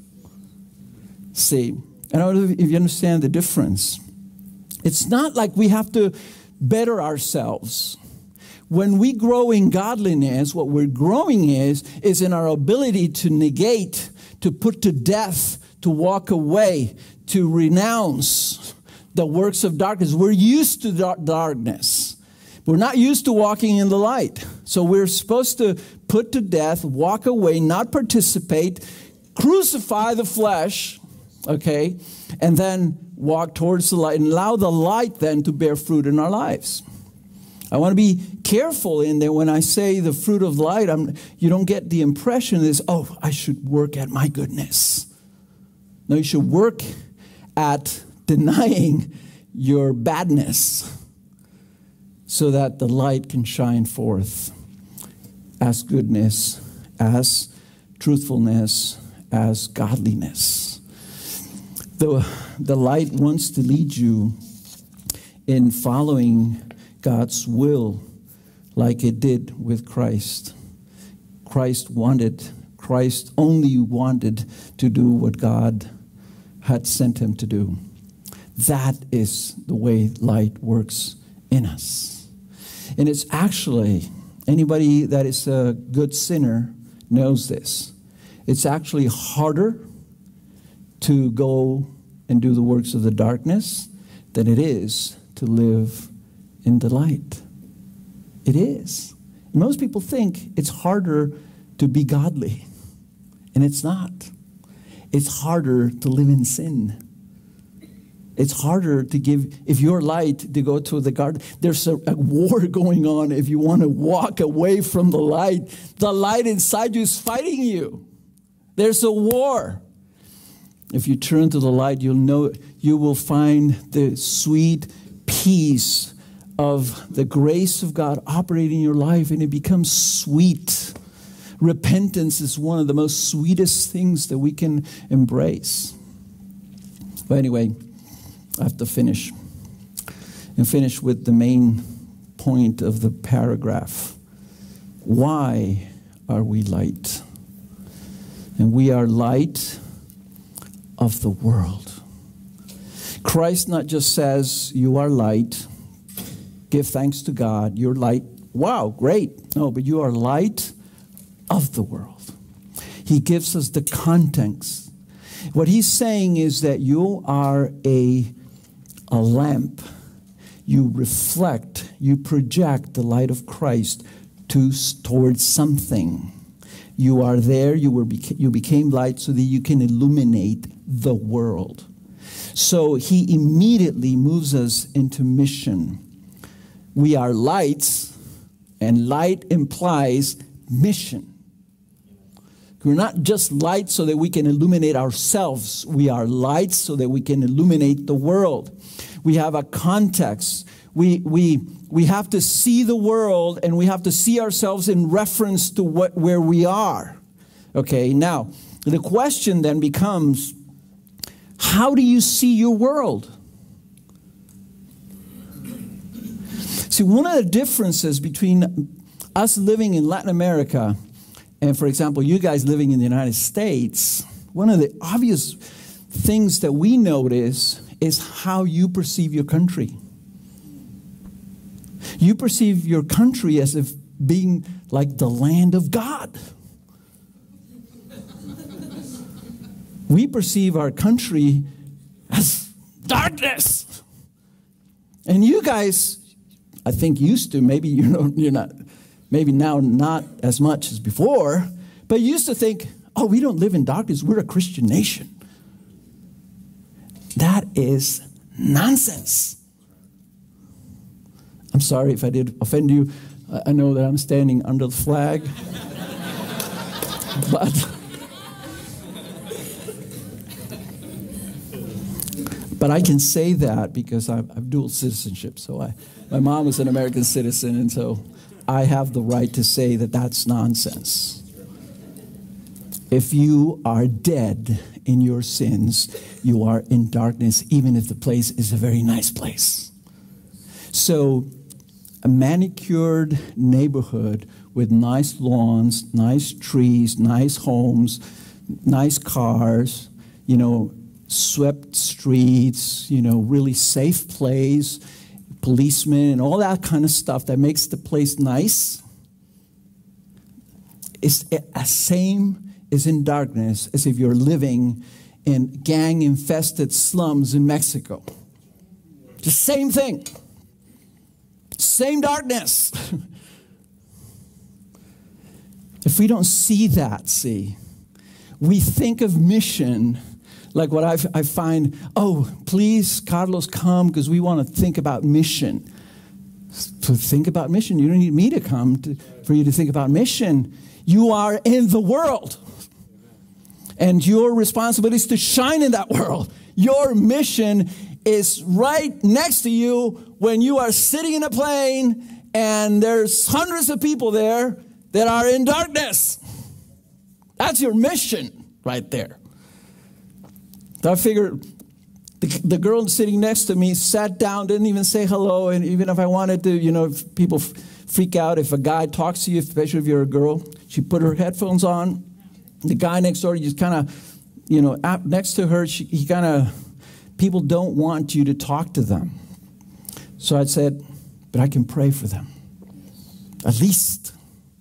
See, and I don't know if you understand the difference. It's not like we have to better ourselves. When we grow in godliness, what we're growing is, is in our ability to negate, to put to death, to walk away, to renounce the works of darkness. We're used to darkness. We're not used to walking in the light. So we're supposed to put to death, walk away, not participate, crucify the flesh, okay, and then walk towards the light and allow the light then to bear fruit in our lives. I want to be careful in there when I say the fruit of light. I'm, you don't get the impression is, oh, I should work at my goodness. No, you should work at denying your badness so that the light can shine forth as goodness, as truthfulness, as godliness. The, the light wants to lead you in following God's will like it did with Christ. Christ wanted, Christ only wanted to do what God had sent him to do. That is the way light works in us. And it's actually, anybody that is a good sinner knows this. It's actually harder to go and do the works of the darkness than it is to live in the light. It is. Most people think it's harder to be godly, and it's not. It's harder to live in sin. It's harder to give, if you're light, to go to the garden. There's a, a war going on if you want to walk away from the light. The light inside you is fighting you. There's a war. If you turn to the light, you'll know, you will find the sweet peace of the grace of God operating in your life, and it becomes sweet. Repentance is one of the most sweetest things that we can embrace. But anyway, I have to finish. And finish with the main point of the paragraph. Why are we light? And we are light of the world. Christ not just says, you are light, give thanks to God, you're light. Wow, great. No, but you are light of the world. He gives us the context. What he's saying is that you are a, a lamp. You reflect, you project the light of Christ to, towards something. You are there, you, were, you became light so that you can illuminate the world. So he immediately moves us into mission. We are lights, and light implies mission. We're not just light so that we can illuminate ourselves. We are lights so that we can illuminate the world. We have a context. We, we, we have to see the world, and we have to see ourselves in reference to what, where we are. Okay, now, the question then becomes, how do you see your world? See, one of the differences between us living in Latin America and, for example, you guys living in the United States, one of the obvious things that we notice is how you perceive your country. You perceive your country as if being like the land of God. We perceive our country as darkness. And you guys, I think, used to, maybe you know, you're not, maybe now not as much as before, but you used to think, oh, we don't live in darkness, we're a Christian nation. That is nonsense. I'm sorry if I did offend you. I know that I'm standing under the flag. but, but I can say that because I have dual citizenship. So I, my mom is an American citizen, and so I have the right to say that that's nonsense. If you are dead in your sins, you are in darkness, even if the place is a very nice place. So a manicured neighborhood with nice lawns, nice trees, nice homes, nice cars, you know, swept streets, you know, really safe place, policemen and all that kind of stuff that makes the place nice. It's the same is in darkness as if you're living in gang-infested slums in Mexico. The same thing. Same darkness. If we don't see that, see, we think of mission like what I, I find, oh, please, Carlos, come because we want to think about mission. To think about mission, you don't need me to come to, for you to think about mission. You are in the world. And your responsibility is to shine in that world. Your mission is right next to you when you are sitting in a plane and there's hundreds of people there that are in darkness. That's your mission right there. So I figured the, the girl sitting next to me sat down, didn't even say hello. And even if I wanted to, you know, if people f- freak out if a guy talks to you, especially if you're a girl. She put her headphones on. The guy next door just kind of, you know, up next to her, she, he kind of, people don't want you to talk to them. So I said, but I can pray for them. At least.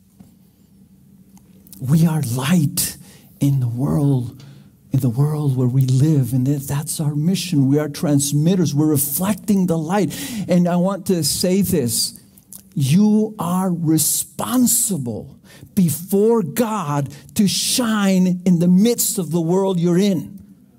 We are light in the world, in the world where we live. And that's our mission. We are transmitters. We're reflecting the light. And I want to say this. You are responsible before God to shine in the midst of the world you're in.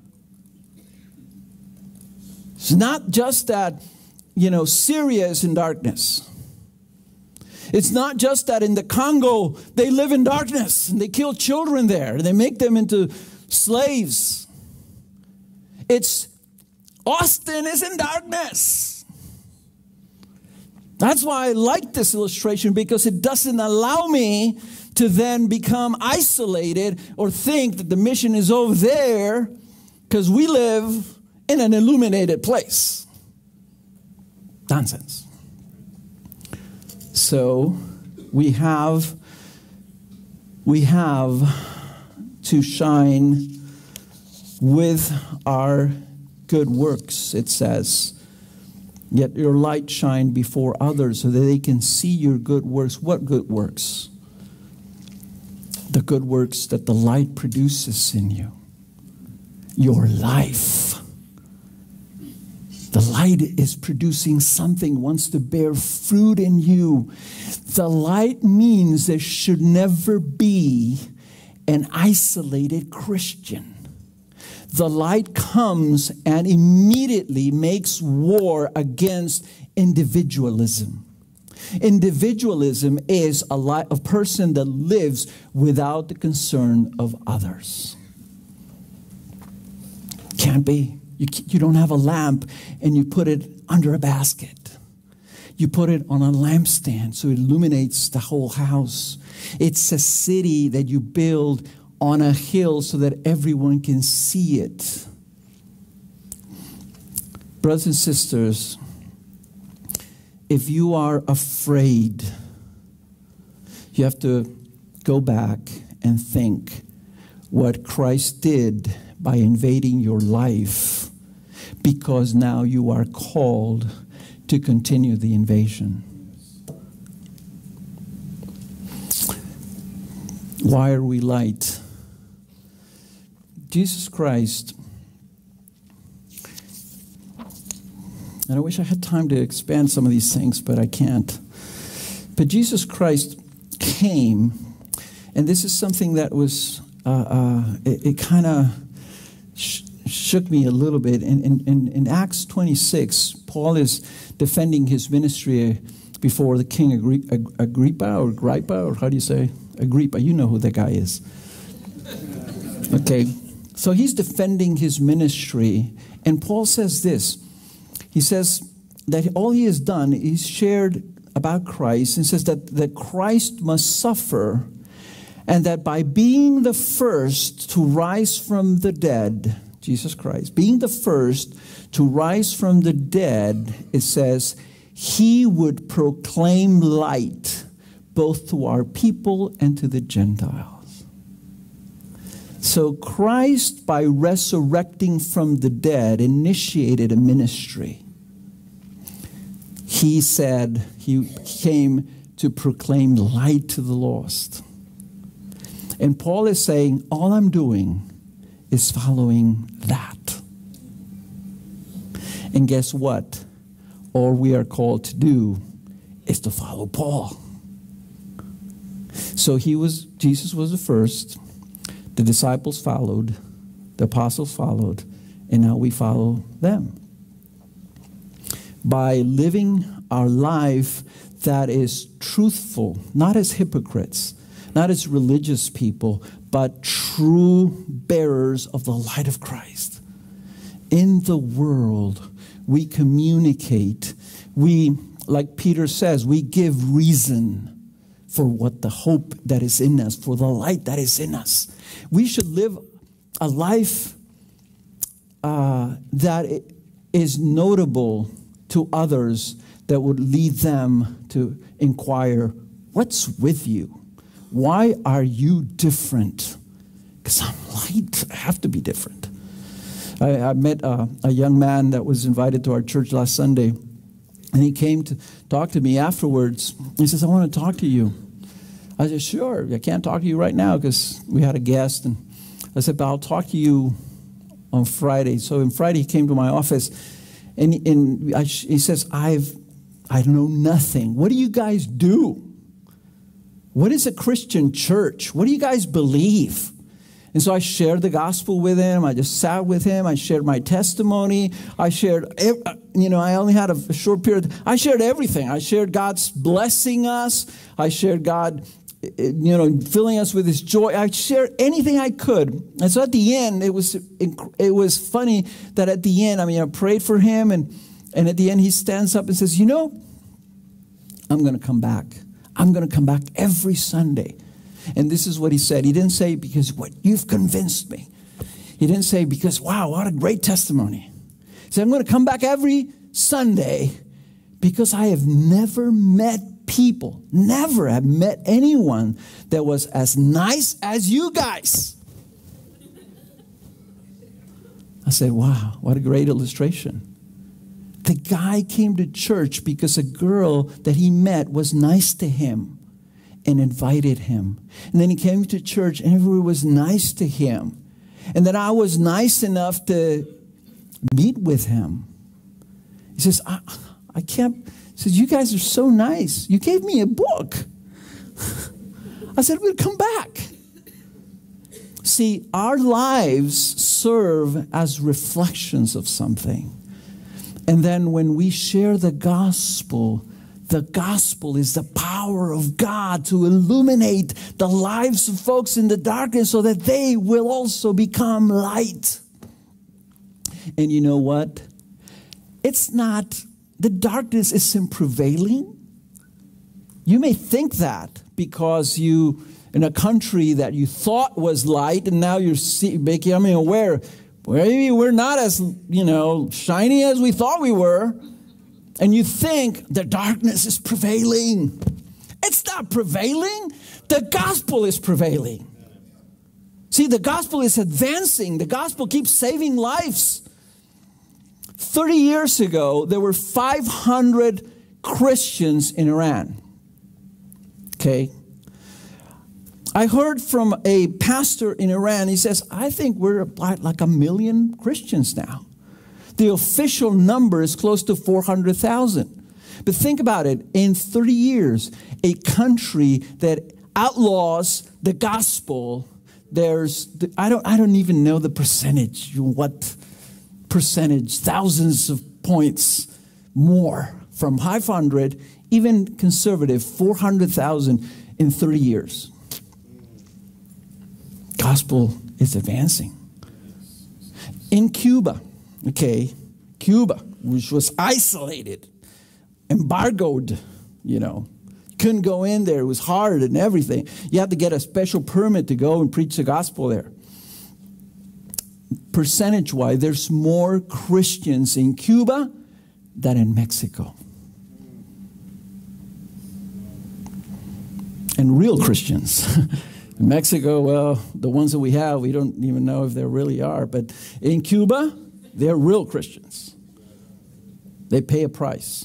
It's not just that, you know, Syria is in darkness. It's not just that in the Congo they live in darkness and they kill children there and they make them into slaves. It's Austin is in darkness. That's why I like this illustration, because it doesn't allow me to then become isolated or think that the mission is over there, because we live in an illuminated place. Nonsense. So we have we have to shine with our good works, it says. Yet your light shine before others so that they can see your good works. What good works? The good works that the light produces in you. Your life. The light is producing something, wants to bear fruit in you. The light means there should never be an isolated Christian. The light comes and immediately makes war against individualism. Individualism is a, li- a person that lives without the concern of others. Can't be. You, you don't have a lamp and you put it under a basket. You put it on a lampstand so it illuminates the whole house. It's a city that you build on a hill so that everyone can see it. Brothers and sisters, if you are afraid, you have to go back and think what Christ did by invading your life, because now you are called to continue the invasion. Why are we light? Jesus Christ, and I wish I had time to expand some of these things, but I can't. But Jesus Christ came, and this is something that was, uh, uh, it, it kind of sh- shook me a little bit. In, in, in Acts twenty-six, Paul is defending his ministry before the king Agri- Agrippa, or Agrippa, or how do you say? Agrippa, you know who that guy is. Okay. So he's defending his ministry, and Paul says this. He says that all he has done is shared about Christ, and says that, that Christ must suffer, and that by being the first to rise from the dead, Jesus Christ, being the first to rise from the dead, it says, he would proclaim light both to our people and to the Gentiles. So Christ, by resurrecting from the dead, initiated a ministry. He said he came to proclaim light to the lost. And Paul is saying, all I'm doing is following that. And guess what? All we are called to do is to follow Paul. So he was, Jesus was the first. The disciples followed, the apostles followed, and now we follow them. By living our life that is truthful, not as hypocrites, not as religious people, but true bearers of the light of Christ. In the world, we communicate. We, like Peter says, we give reason for what the hope that is in us, for the light that is in us. We should live a life uh, that is notable to others, that would lead them to inquire, what's with you? Why are you different? Because I'm light. I have to be different. I, I met a, a young man that was invited to our church last Sunday, and he came to talk to me afterwards. He says, I want to talk to you. I said, sure. I can't talk to you right now because we had a guest. And I said, but I'll talk to you on Friday. So on Friday, he came to my office, and, and I, he says, I've, I know nothing. What do you guys do? What is a Christian church? What do you guys believe? And so I shared the gospel with him. I just sat with him. I shared my testimony. I shared, you know, I only had a short period. I shared everything. I shared God's blessing us. I shared God, you know, filling us with his joy. I shared anything I could. And so at the end, it was it was funny that at the end, I mean, I prayed for him. And, and at the end, he stands up and says, you know, I'm going to come back. I'm going to come back every Sunday. And this is what he said. He didn't say, because what you've convinced me. He didn't say, because, wow, what a great testimony. He said, I'm going to come back every Sunday because I have never met people, never have met anyone that was as nice as you guys. I said, wow, what a great illustration. The guy came to church because a girl that he met was nice to him and invited him. And then he came to church and everyone was nice to him. And then I was nice enough to meet with him. He says, I, I can't. He says, you guys are so nice. You gave me a book. I said, we'll come back. See, our lives serve as reflections of something. And then when we share the gospel, the gospel is the power of God to illuminate the lives of folks in the darkness so that they will also become light. And you know what? It's not, the darkness isn't prevailing. You may think that because you, in a country that you thought was light, and now you're see, becoming aware, maybe we're not as, you know, shiny as we thought we were. And you think the darkness is prevailing. It's not prevailing. The gospel is prevailing. See, the gospel is advancing. The gospel keeps saving lives. thirty years ago, there were five hundred Christians in Iran. Okay. I heard from a pastor in Iran. He says, I think we're like a million Christians now. The official number is close to four hundred thousand. But think about it. In thirty years, a country that outlaws the gospel, there's, I don't, I don't even know the percentage. What percentage? Thousands of points more. From five hundred, even conservative, four hundred thousand in thirty years. Gospel is advancing. In Cuba, okay, Cuba, which was isolated, embargoed, you know, couldn't go in there. It was hard and everything. You had to get a special permit to go and preach the gospel there. Percentage-wise, there's more Christians in Cuba than in Mexico. And real Christians. In Mexico, well, the ones that we have, we don't even know if they really are. But in Cuba, they're real Christians. They pay a price.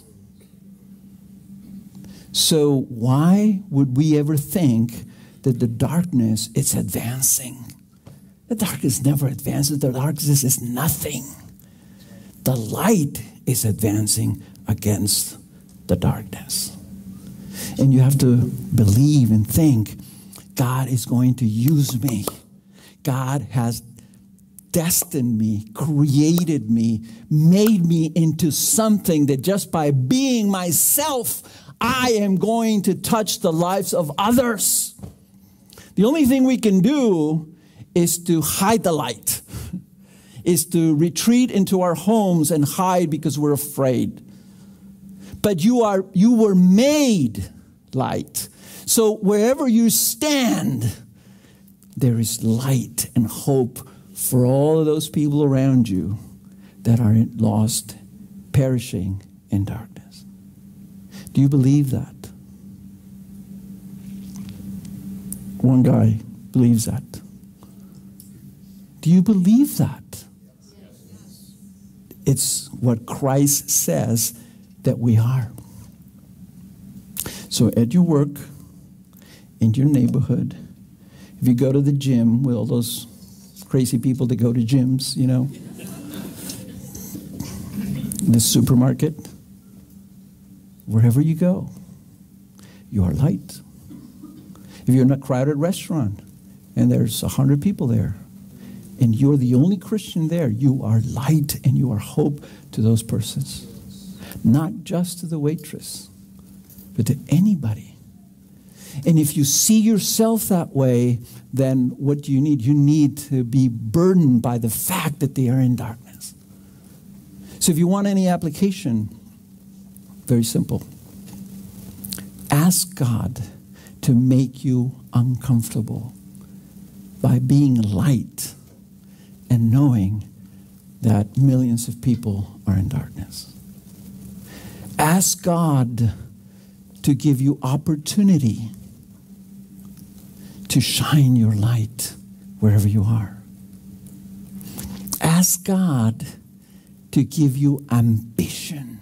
So why would we ever think that the darkness is advancing? The darkness never advances. The darkness is nothing. The light is advancing against the darkness. And you have to believe and think, God is going to use me. God has destined me, created me, made me into something that just by being myself, I am going to touch the lives of others. The only thing we can do is to hide the light, is to retreat into our homes and hide because we're afraid. But you are you were made light. So wherever you stand, there is light and hope for all of those people around you that are lost, perishing in darkness. Do you believe that? One guy believes that. Do you believe that? It's what Christ says that we are. So at your work, in your neighborhood, if you go to the gym with all those crazy people that go to gyms, you know, the supermarket, wherever you go, you are light. If you're in a crowded restaurant and there's a hundred people there and you're the only Christian there, you are light and you are hope to those persons. Not just to the waitress, but to anybody. And if you see yourself that way, then what do you need? You need to be burdened by the fact that they are in darkness. So if you want any application, very simple. Ask God to make you uncomfortable by being light and knowing that millions of people are in darkness. Ask God to give you opportunity to shine your light wherever you are. Ask God to give you ambition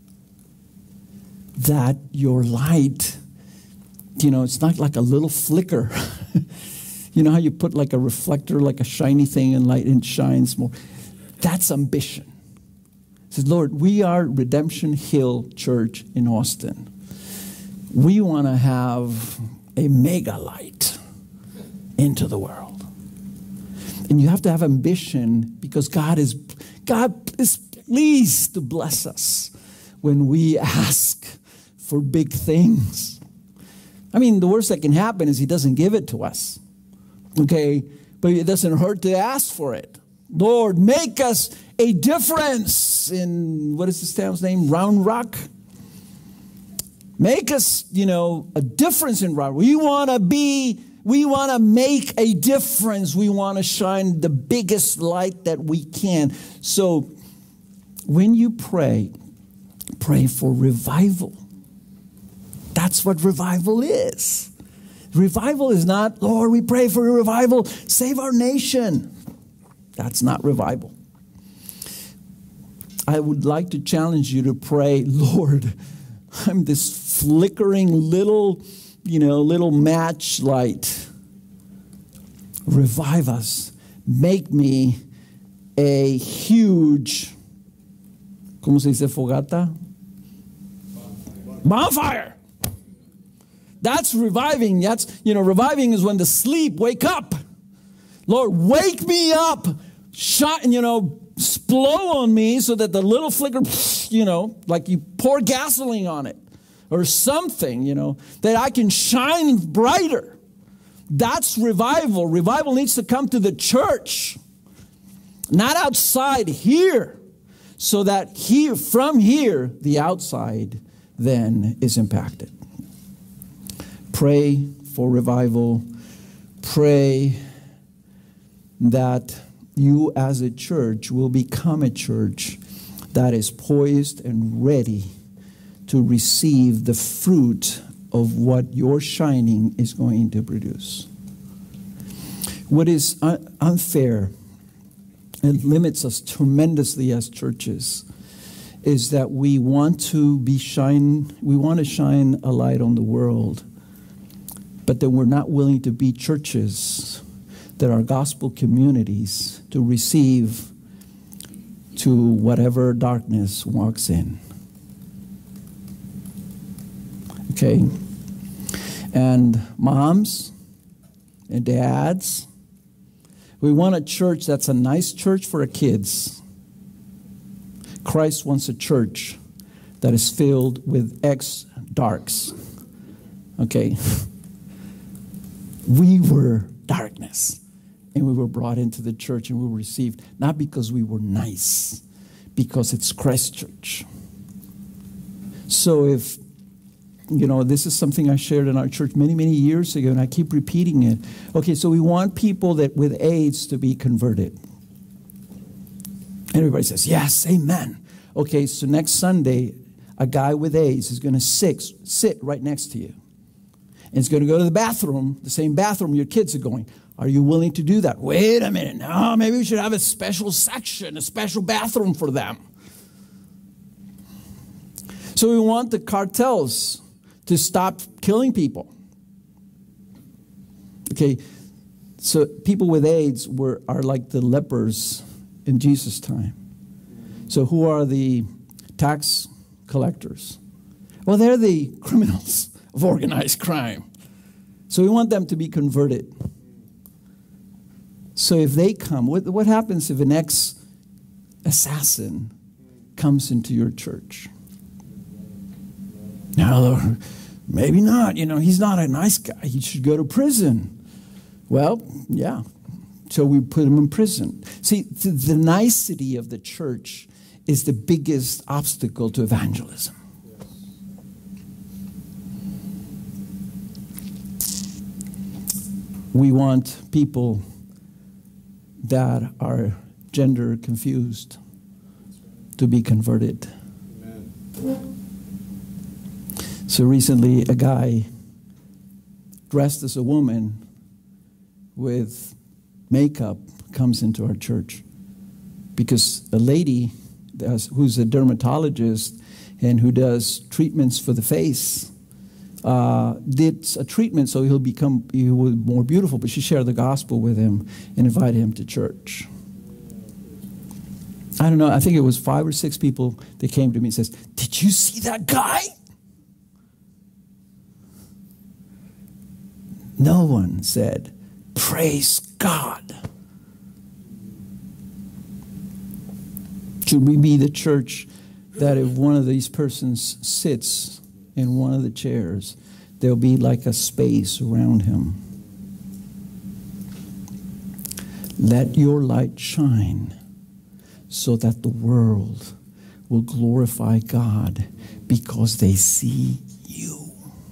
that your light, you know, it's not like a little flicker. You know how you put like a reflector, like a shiny thing, and light and shines more? That's ambition. He says, Lord, we are Redemption Hill Church in Austin. We want to have a mega light into the world. And you have to have ambition because God is, God is pleased to bless us when we ask for big things. I mean, the worst that can happen is he doesn't give it to us. Okay? But it doesn't hurt to ask for it. Lord, make us a difference in, what is this town's name? Round Rock? Make us, you know, a difference in Round Rock. We want to be, we want to make a difference. We want to shine the biggest light that we can. So when you pray, pray for revival. That's what revival is. Revival is not, Lord, we pray for a revival. Save our nation. That's not revival. I would like to challenge you to pray, Lord, I'm this flickering little, you know, little match light. Revive us. Make me a huge, ¿cómo se dice fogata? Bonfire. That's reviving. That's, you know, reviving is when the sleep, wake up. Lord, wake me up. Shine, you know, blow on me so that the little flicker, you know, like you pour gasoline on it or something, you know, that I can shine brighter. That's revival. Revival needs to come to the church, not outside here, so that here, from here, the outside then is impacted. Pray for revival. Pray that you as a church will become a church that is poised and ready to receive the fruit of what your shining is going to produce. What is un- unfair and limits us tremendously as churches is that we want to be shine, we want to shine a light on the world, but then we're not willing to be churches that are gospel communities to receive to whatever darkness walks in. Okay? And moms and dads, we want a church that's a nice church for our kids. Christ wants a church that is filled with ex-darks. Okay? We were darkness, and we were brought into the church, and we were received, not because we were nice, because it's Christ Church. So if, you know, this is something I shared in our church many, many years ago, and I keep repeating it. Okay, so we want people that with AIDS to be converted. Everybody says, yes, amen. Okay, so next Sunday, a guy with AIDS is going to sit, sit right next to you. And he's going to go to the bathroom, the same bathroom your kids are going. Are you willing to do that? Wait a minute. No, maybe we should have a special section, a special bathroom for them. So we want the cartels to stop killing people. Okay, so people with AIDS were are like the lepers in Jesus' time. So who are the tax collectors? Well, they're the criminals of organized crime. So we want them to be converted. So if they come, what, what happens if an ex-assassin comes into your church? Now, maybe not. You know, he's not a nice guy. He should go to prison. Well, yeah. So we put him in prison. See, the, the nicety of the church is the biggest obstacle to evangelism. We want people that are gender confused to be converted. Amen. So recently, a guy dressed as a woman with makeup comes into our church because a lady does, who's a dermatologist and who does treatments for the face uh, did a treatment so he'll become he will be more beautiful. But she shared the gospel with him and invited him to church. I don't know. I think it was five or six people that came to me and says, "Did you see that guy?" No one said, "Praise God." Should we be the church that if one of these persons sits in one of the chairs, there'll be like a space around him? Let your light shine so that the world will glorify God because they see you.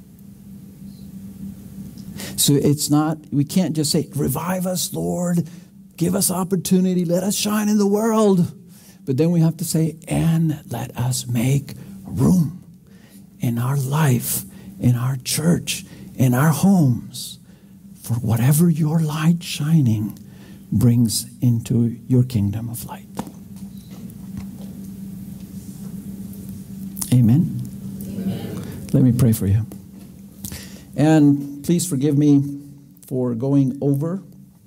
So it's not, we can't just say, "Revive us, Lord. Give us opportunity. Let us shine in the world." But then we have to say, "And let us make room in our life, in our church, in our homes, for whatever your light shining brings into your kingdom of light." Amen? Amen. Let me pray for you. And please forgive me for going over.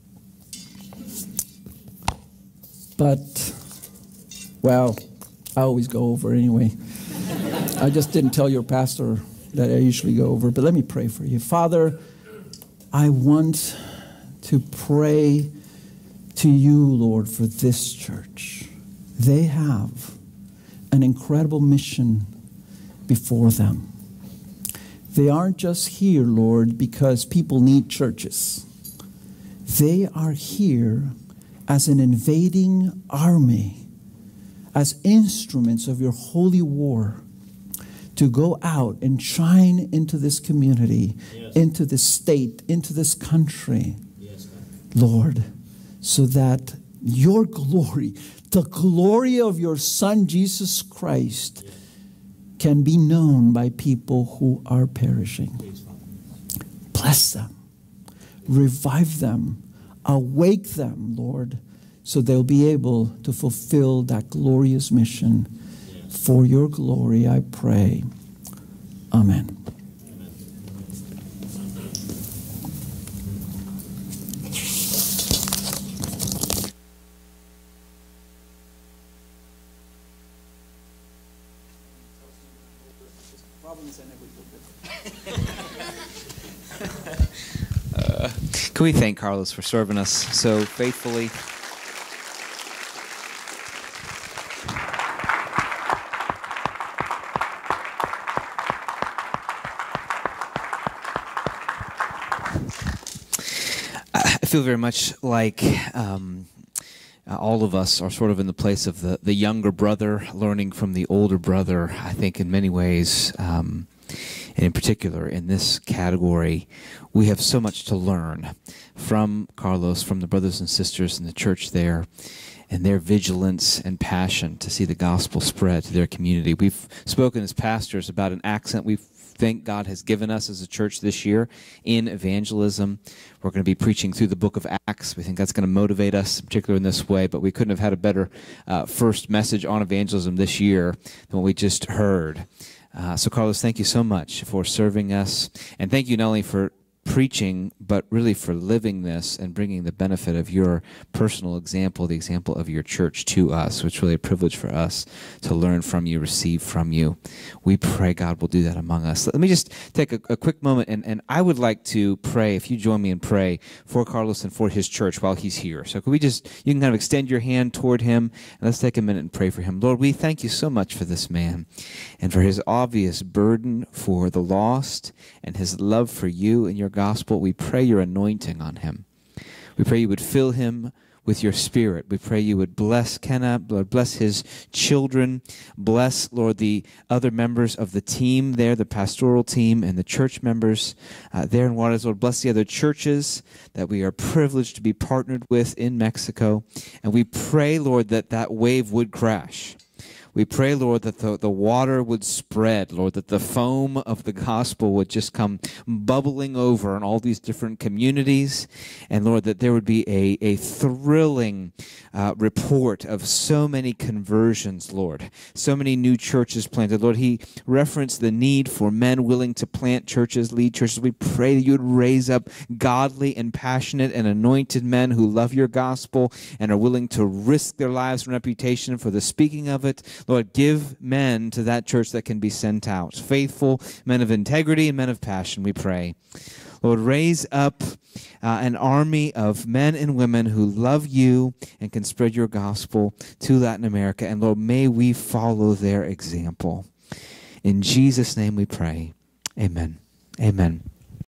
But, well, I always go over anyway. I just didn't tell your pastor that I usually go over. But let me pray for you. Father, I want to pray to you, Lord, for this church. They have an incredible mission before them. They aren't just here, Lord, because people need churches. They are here as an invading army, as instruments of your holy war, to go out and shine into this community, yes, into this state, into this country, yes, Lord, so that your glory, the glory of your Son, Jesus Christ, yes, can be known by people who are perishing. Yes, bless them, revive them, awake them, Lord, so they'll be able to fulfill that glorious mission. Yes. For your glory, I pray. Amen. uh, can we thank Carlos for serving us so faithfully? feel very much like um, uh, all of us are sort of in the place of the, the younger brother learning from the older brother. I think in many ways, um, and in particular in this category, we have so much to learn from Carlos, from the brothers and sisters in the church there, and their vigilance and passion to see the gospel spread to their community. We've spoken as pastors about an accent we think God has given us as a church this year in evangelism. We're going to be preaching through the book of Acts. We think that's going to motivate us, particularly in this way, but we couldn't have had a better uh, first message on evangelism this year than what we just heard. Uh, so, Carlos, thank you so much for serving us, and thank you not only for preaching, but really for living this and bringing the benefit of your personal example, the example of your church to us. It's really a privilege for us to learn from you, receive from you. We pray God will do that among us. Let me just take a, a quick moment, and, and I would like to pray, if you join me and pray for Carlos and for his church while he's here. So could we just, you can kind of extend your hand toward him, and let's take a minute and pray for him. Lord, we thank you so much for this man and for his obvious burden for the lost and his love for you and your gospel. We pray your anointing on him. We pray you would fill him with your spirit. We pray you would bless Kenna, Lord, bless his children, bless, Lord, the other members of the team there, the pastoral team and the church members uh, there in Juarez. Lord, bless the other churches that we are privileged to be partnered with in Mexico. And we pray, Lord, that that wave would crash. We pray, Lord, that the, the water would spread, Lord, that the foam of the gospel would just come bubbling over in all these different communities, and, Lord, that there would be a, a thrilling uh, report of so many conversions, Lord, so many new churches planted. Lord, he referenced the need for men willing to plant churches, lead churches. We pray that you would raise up godly and passionate and anointed men who love your gospel and are willing to risk their lives and reputation for the speaking of it. Lord, give men to that church that can be sent out. Faithful men of integrity and men of passion, we pray. Lord, raise up uh, an army of men and women who love you and can spread your gospel to Latin America. And Lord, may we follow their example. In Jesus' name we pray. Amen. Amen.